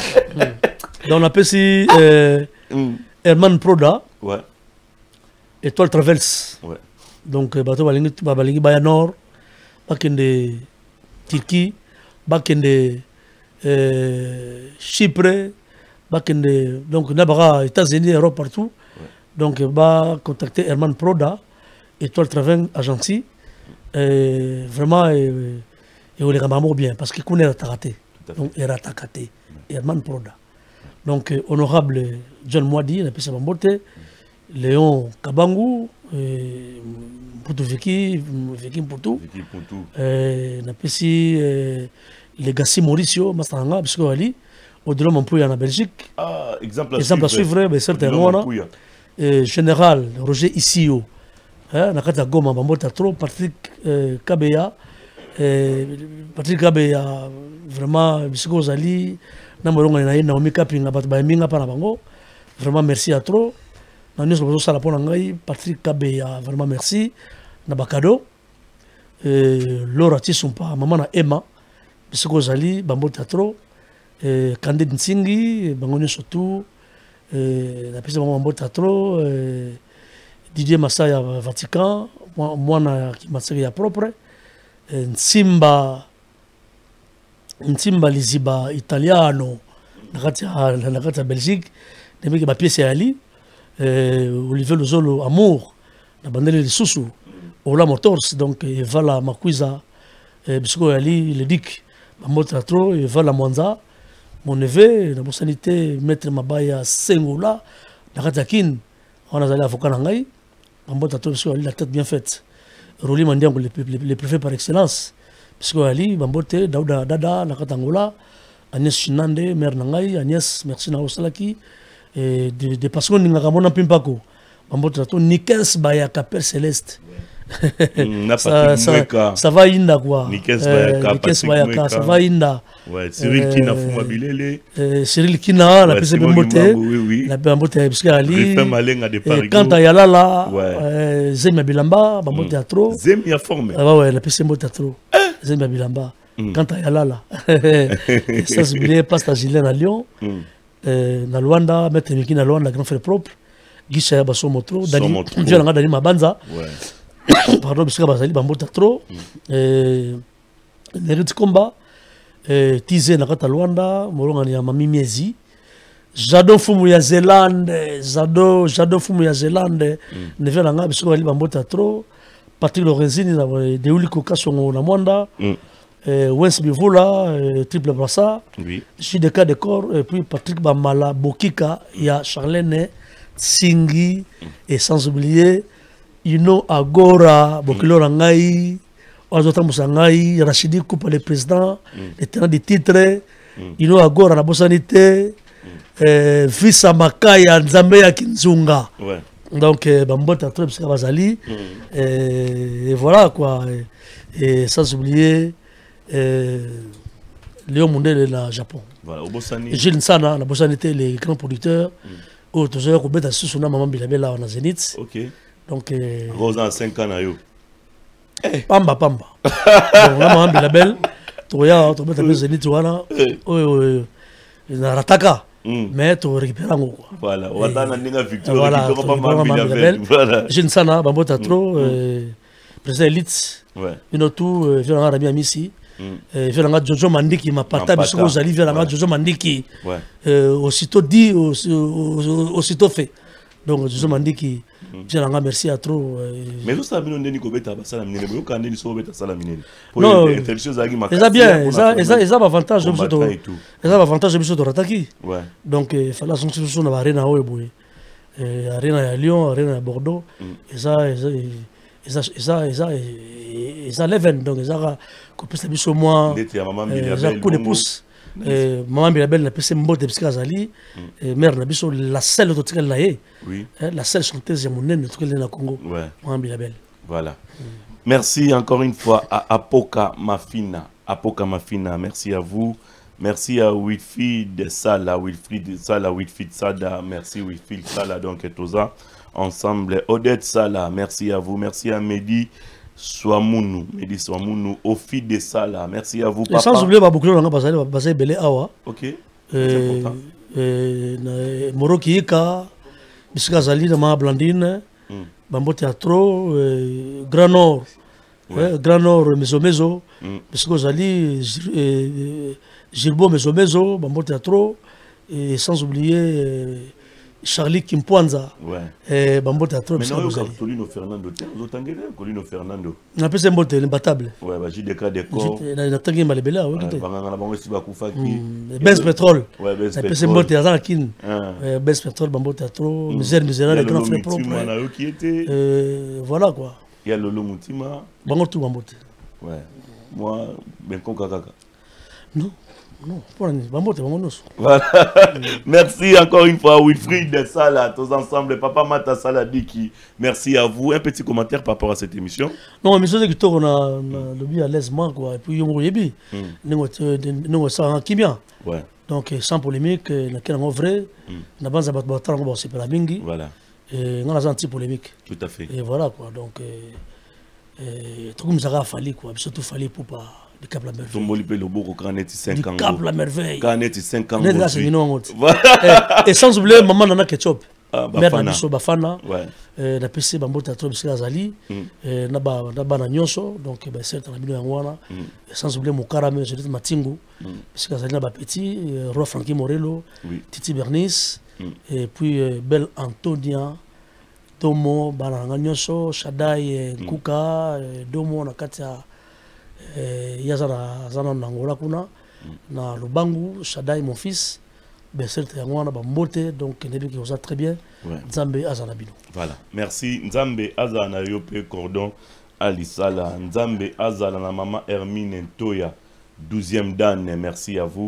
A: Donc, on appelle ici euh, Herman Proda,
C: ouais
A: Étoile Traverse.
C: ouais
A: Donc, bateau balingi balingi baya nord, bakende Turquie, bakende euh, Chypre, bakende donc nabara États-Unis, Europe partout. Donc, va contacter Herman Proda, Étoile Traverse Agency. Et vraiment, et, et on les ramène bien parce qu'il connaît la taraté. Donc, il a takaté. Herman Proda. Donc, euh, honorable John Mwadi, on ça Bambote, Léon Kabangu, Mputu Viki, Viki Mputu,
C: Viki Mputu.
A: on appelle ici Legacy Mauricio, Mastranga, parce qu'on ali, au-delà mon pouille en Belgique.
C: ah exemple à
A: Exemple à suivre, ben, certainement, euh, général Roger Issio, hein, Nakata Goma, Bambota Tro, Patrick euh, Kabeya, euh, Patrick Kabeya, vraiment, Bisco Zali, Namoronga Naï, Naomi Kapinga, Batbaminga Panabango, vraiment merci à trop. Nous sommes tous à la Ponangaï, Patrick Kabeya, vraiment merci. Nabakado, euh, Laura Tissumpa, Maman Emma, Bisco Zali, Bambota Tro, euh, Candide Nsingi, Bangoni surtout. La piste de Mambo Tatro, Didier Massaya Vatican, moi qui m'a propre, Nsimba, Nsimba Liziba Italiano, la carte Belgique, des mecs qui pièce Ali, Olivier Lozolo Amour, la bandelle de Soussou, Ola Motors, donc Vala Makuiza, Bisco Ali, le Dic, Mambo Tatro, Vala Mwanza. Mon neveu, la personnalité, maître Mabaya Sengoula, la Ratakin, on a allé avocat Nangaï, en bon tatou, parce qu'il a la tête bien faite. Roli Mandiang, les préfets par excellence, parce qu'il Ali, Bambote, Daouda Dada, la Ratangola, Agnès Chinande, mère Nangaï, Agnès, merci Nao Salaki, et des personnes qui n'ont pas Pimpako, Bambote Tatou, Nikens Baya Capel Céleste, ça, ça, ça va inda quoi.
C: Nikes Bayaka,
A: ça va inda.
C: Ouais, Cyril euh, Kina Fuma Bilele.
A: Euh, Cyril Kina, la piste de Mbote. La piste de Mbote Biska Ali. Quand à Yalala, euh, Zemia Bilamba, Bambo Théâtre.
C: Zemia formé.
A: Ah ouais, la piste de Mbote Théâtre. Zemia Bilamba. Quand à Yalala. Ça se bilait, passe à Gilles à Lyon. Na Luanda, Maître Miki na Luanda, grand frère propre. Guicha ya baso motro. Dani, Dieu n'a Dani Mabanza. Pardon, Biska Bazali, Bambo Théâtre. Neriti Komba. Tize na kata Luanda, Moronga ni ya Mami Miezi. Jado fumu ya Zelande, Jado, Jado fumu ya Zelande. Neve na nga Biska Bazali Bambo Théâtre. Patrick Lorenzini na Deuli Kokasongo na Mwanda. Wens Bivula, Triple Brassa. Jideka de corps, et puis Patrick Bamala, Bokika, il y a Charlène, Singi, et sans oublier, Ino Agora, Bokilo Rangai, Oazota Moussangai, Rachidi Koupa le président, les tenants des titres, Ino Agora, la Bossanité, Vissa Makaya, Nzambeya Kinzunga. Donc, Bambo Théâtre, Biska Bazali, et voilà quoi, et sans oublier, Léon Mondele na Japon.
C: Voilà, au Bossani.
A: Gilles Nsana, la Bossani était les grands producteurs. Au Tozer, au Beta Susuna, Maman Bilabel là, on a Zénith.
C: Ok.
A: Donc.
C: Rosa a cinq ans, yo.
A: Pamba, Pamba. Donc, là, Maman Bilabel, Toya, tu Beta Zénith, tu vois là. Oui, oui. Na Rataka. Mais tu récupères un mot.
C: Voilà, on a une victoire.
A: Voilà, Maman Bilabel. Gilles Nsana, Bambo Tatro, président Elite. Ouais. Une autre, je vais en Arabie Amissi. Je vais en Jojo Mandiki, ma partage, je vais aller vers Jojo Mandiki. Aussitôt dit, aussitôt fait. Donc, Jojo Mandiki, je vais en merci à trop.
C: Mais vous savez, nous sommes en train de faire des choses. Nous sommes en train de faire
A: non, c'est bien, ils ont avantage de ils ont avantage de Rataki. Donc, il fallait que nous soyons dans l'arène à Ouéboué. L'arène à Lyon, l'arène à Bordeaux. Et ça, et ça, et ça, et ça, et ça lève donc ils ont coupé sa biche au moins, ils ont coup de pouce. Maman Bilabel n'a pas fait mot de Pskazali, mère n'a pas la seule autre qu'elle l'a eu, la seule chanteuse jamonaise de tout le Congo. Maman Bilabel.
C: Voilà. Merci encore une fois à Apoka Mafina, Apoka Mafina. Merci à vous. Merci à Wilfried Sala, Wilfried Sala, Wilfried Sada. Merci Wilfried Sala donc et tout ça. Ensemble, Odette Sala, merci à vous, merci à Mehdi Swamounou, Mehdi Swamounou, Ofi de Sala, merci à vous, papa.
A: Et sans oublier, beaucoup de gens ont passé Belé Awa.
C: Ok. C'est important.
A: Moro Kiika, Biska Zali, Nama Blandine, Bambo Théâtre, Grand Nord, Grand Nord, Meso Meso, Biska Zali, Gilbo Meso Meso, Bambo Théâtre, et sans oublier. Charlie Kimpuanza, ouais. Bambo Théâtre.
C: Mais non, Colino Fernando, vous avez Colino Fernando.
A: On appelle ça mbote, l'imbattable.
C: Ouais, bah j'ai des cas de corps.
A: Il a tangué Malébéla, oui.
C: Benz
A: Pétrole.
C: Ouais, Benz Pétrole.
A: On appelle ça mbote, Azanakin. Benz Pétrole, Bambo Théâtre, Misère, Misère, les grands frères propres. Voilà quoi.
C: Il y a Lolo Moutima.
A: Bango tout Bambote.
C: Ouais. Moi, Benko Kakaka.
A: Non. Non,
C: voilà. Merci encore une fois, Wilfried de Sala, tous ensemble, Papa Mata Saladiki. Merci à vous. Un petit commentaire par rapport à cette émission.
A: Non, mais c'est que on a le bien à l'aise, quoi. Et puis, on y nous sommes bien.
C: Ouais.
A: Donc, sans polémique, on a vrai. On a besoin de battre, c'est pas la mingi.
C: Voilà.
A: Et on a un petit polémique.
C: Tout à fait.
A: Et voilà, quoi. Donc, tout comme ça a fallu, quoi. Surtout, fallu pour pas. Du Cap la Merveille.
C: Du
A: Cap la Merveille.
C: cinq ans.
A: Et sans oublier, maman Nana Ketchup.
C: Mère
A: Nabiso Bafana. Na P C Bambo Théâtre Biska Azali. Naba na Nyonso. Donc, c'est un ami Yangwana. Sans oublier mon carame, je dis Matingo. Biska Azali Naba Petit. Roi Frankie Morello. Titi Bernice. Et puis Belle Antonia. Domo, Bananga Nyonso. Shadai Kuka. Domo, Nakatia. Yazana Zana Nangola Kuna, na Lubangu, Shadai mon fils, Besset Yangwana Bambote, donc Nebi qui vous a très bien, Nzambe Azana Bino.
C: Voilà, merci. Nzambe Azana Yope Cordon Alisala, Nzambe Azana la maman Hermine Ntoya, douzième dan, merci à vous.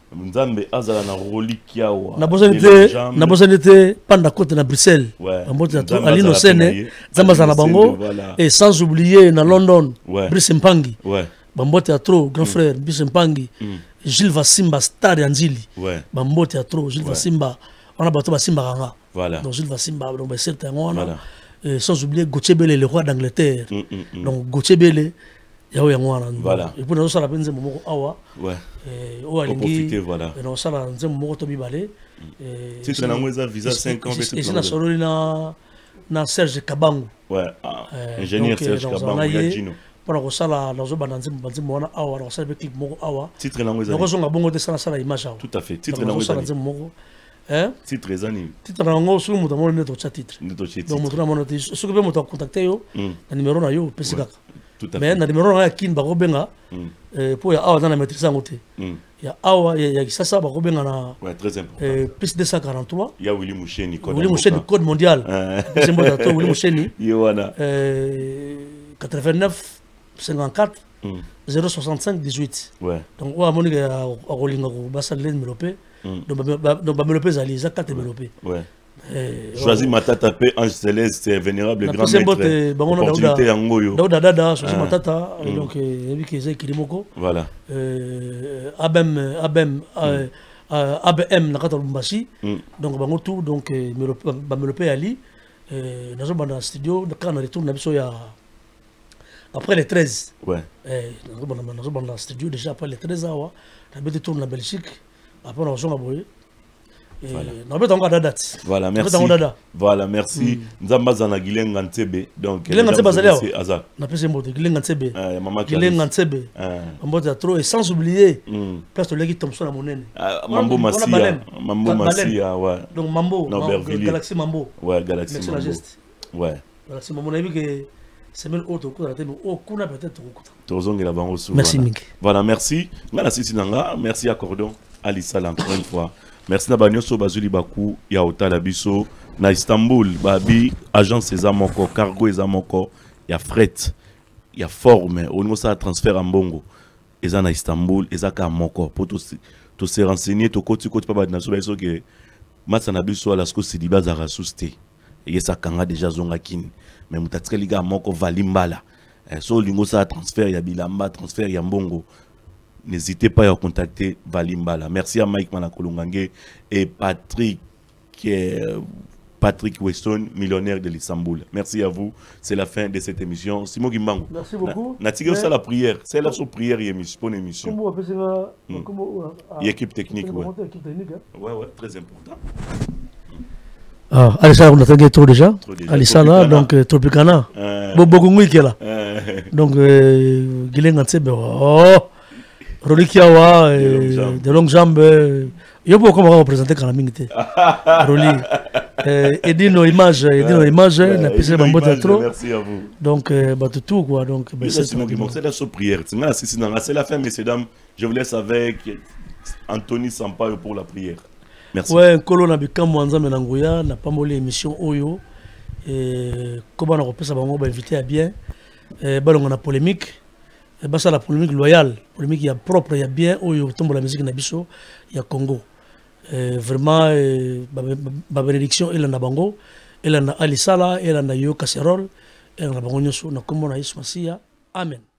C: Nzambe azala na relique yawa.
A: Na bosani te, na bosani te panda côté na Bruxelles. Bambote to Alino Sene, Nzambe azala bango et sans oublier na London, Brice Mpangi. Bambote à trop grand frère Brice Mpangi. Gilles Vassimba Stade Anzili. Bambote à trop Gilles Vassimba. On a bateau Vassimba Ranga. Voilà. Donc Gilles Vassimba donc ben certain voilà. Et sans oublier Gauthier Bele le roi d'Angleterre. Donc Gauthier Bele yawe yangwana. Voilà. Et pour nous ça la benze momoko awa. Ouais. Et o alingi. Voilà. Et nous ça la benze momoko to bibale. Et
C: si tu n'as visa cinq ans
A: et c'est la sorori na na Serge Kabangu. Ouais. Ingénieur Serge Kabangu Yajino. Pour que ça la dans un banzim banzim wana awa dans ça le clip moko awa. Titre na ngweza. Donc on a bongo de ça la image. Tout à fait. Titre na ngweza. Hein? Titre ezani. Titre na ngo sur moto mo neto cha titre. Neto cha titre. Donc moto na mono ti ce que be moto contacter yo na numéro na yo pesi kaka. Tout à fait. Mais na numéro na kin ba ko benga euh pour ya awa na maîtrise ngote. Ya awa ya kisasa ba ko benga na. Ouais, très important. Euh plus deux cent quarante-trois. Ya Willy Moucheni code. Willy Moucheni code mondial. C'est bon dato Willy Moucheni. Yowana. Euh quatre-vingt-neuf cinquante-quatre zéro soixante-cinq dix-huit. Ouais. Donc on a monique à Rolinga ko basal len melopé. Donc donc melopé zali za quatre melopé. Ouais. Choisi Matata P Ange Céleste c'est vénérable grand maître. Opportunité yangoyo. Donc dada choisi Matata donc ebi keze kilimoko. Voilà. Euh Abem Abem A B M na kata Lumbashi. Donc bango tout donc melopé ali euh nazo banda studio de quand on retourne na biso ya après les treize. Ouais. Eh, nous avons dans le studio déjà après les treize ans. On a tourné en Belgique. Après, on a joué à Boye. On a encore la date. Voilà, merci. Voilà, merci. Nous avons dans Guilen Gantebe. Donc, Guilen Gantebe, c'est Azak. On a fait ce mot de Guilen Gantebe. Guilen Gantebe. On a trop. Et sans oublier, parce que l'équipe tombe sur la monnaie. Mambo Massia. Mambo Massia, ouais. Donc, Mambo. Galaxy Mambo. Ouais, Galaxy Mambo. Merci la geste. Ouais. Galaxy Mambo. On a vu que. Semaine autre peut-être. Merci Mink. Voilà, merci. Merci à Cordon, Alissa encore une fois. Merci à Banyoso Bazuli Baku, Yaota Labiso, na Istanbul, Babi, agent César Moko, cargo Ezamoko, il y a fret, il y a forme, au niveau ça transfert en Bongo. Eza na Istanbul, Eza ka Moko, pour tout se renseigner, tout côté côté pas na soba iso que Matsana Biso à la sco Sidiba Zarasuste. Et ça kanga déjà zongakin. Mais mutatsika liga moko valimbala. So lingo ça transfert ya bilamba, transfert ya mbongo. N'hésitez pas à contacter Valimbala. Merci à Mike Manakolongange et Patrick euh, Patrick Weston, millionnaire de l'Istanbul. Merci à vous. C'est la fin de cette émission. Simon Gimbango. Merci beaucoup. Natigé aussi la prière. C'est la sous prière et pour l'émission. Comment on appelle ça? Équipe technique. Ouais. Ouais, ouais, très important. Ah, Alissa, on a fait trop déjà. Alissa là, donc Tropicana. Beaucoup de qui est là. Donc, Guilen Gansebe. Oh, Rolikiawa, de longues jambes. Il y a beaucoup de représenter quand la mingité. Roli. Et dit nos images, et dit nos images, la P C Bambote trop. Merci à vous. Donc, bah tout quoi. Donc, c'est la sous prière. C'est la fin, messieurs dames. Je vous laisse avec Anthony Sampaio pour la prière. Merci. Ouais, Kolo na bikambo nzambe na nguya na pamoli émission oyo et comment on peut ça bango ba inviter à bien et balongo na polémique et ba ça la polémique loyale, polémique ya propre ya bien oyo tombo la musique na biso ya Congo. Et vraiment ba bénédiction elle na bango, elle na Alissa la, elle na yo casserole, elle na bango nyoso na kombo na Yesu Masia. Amen.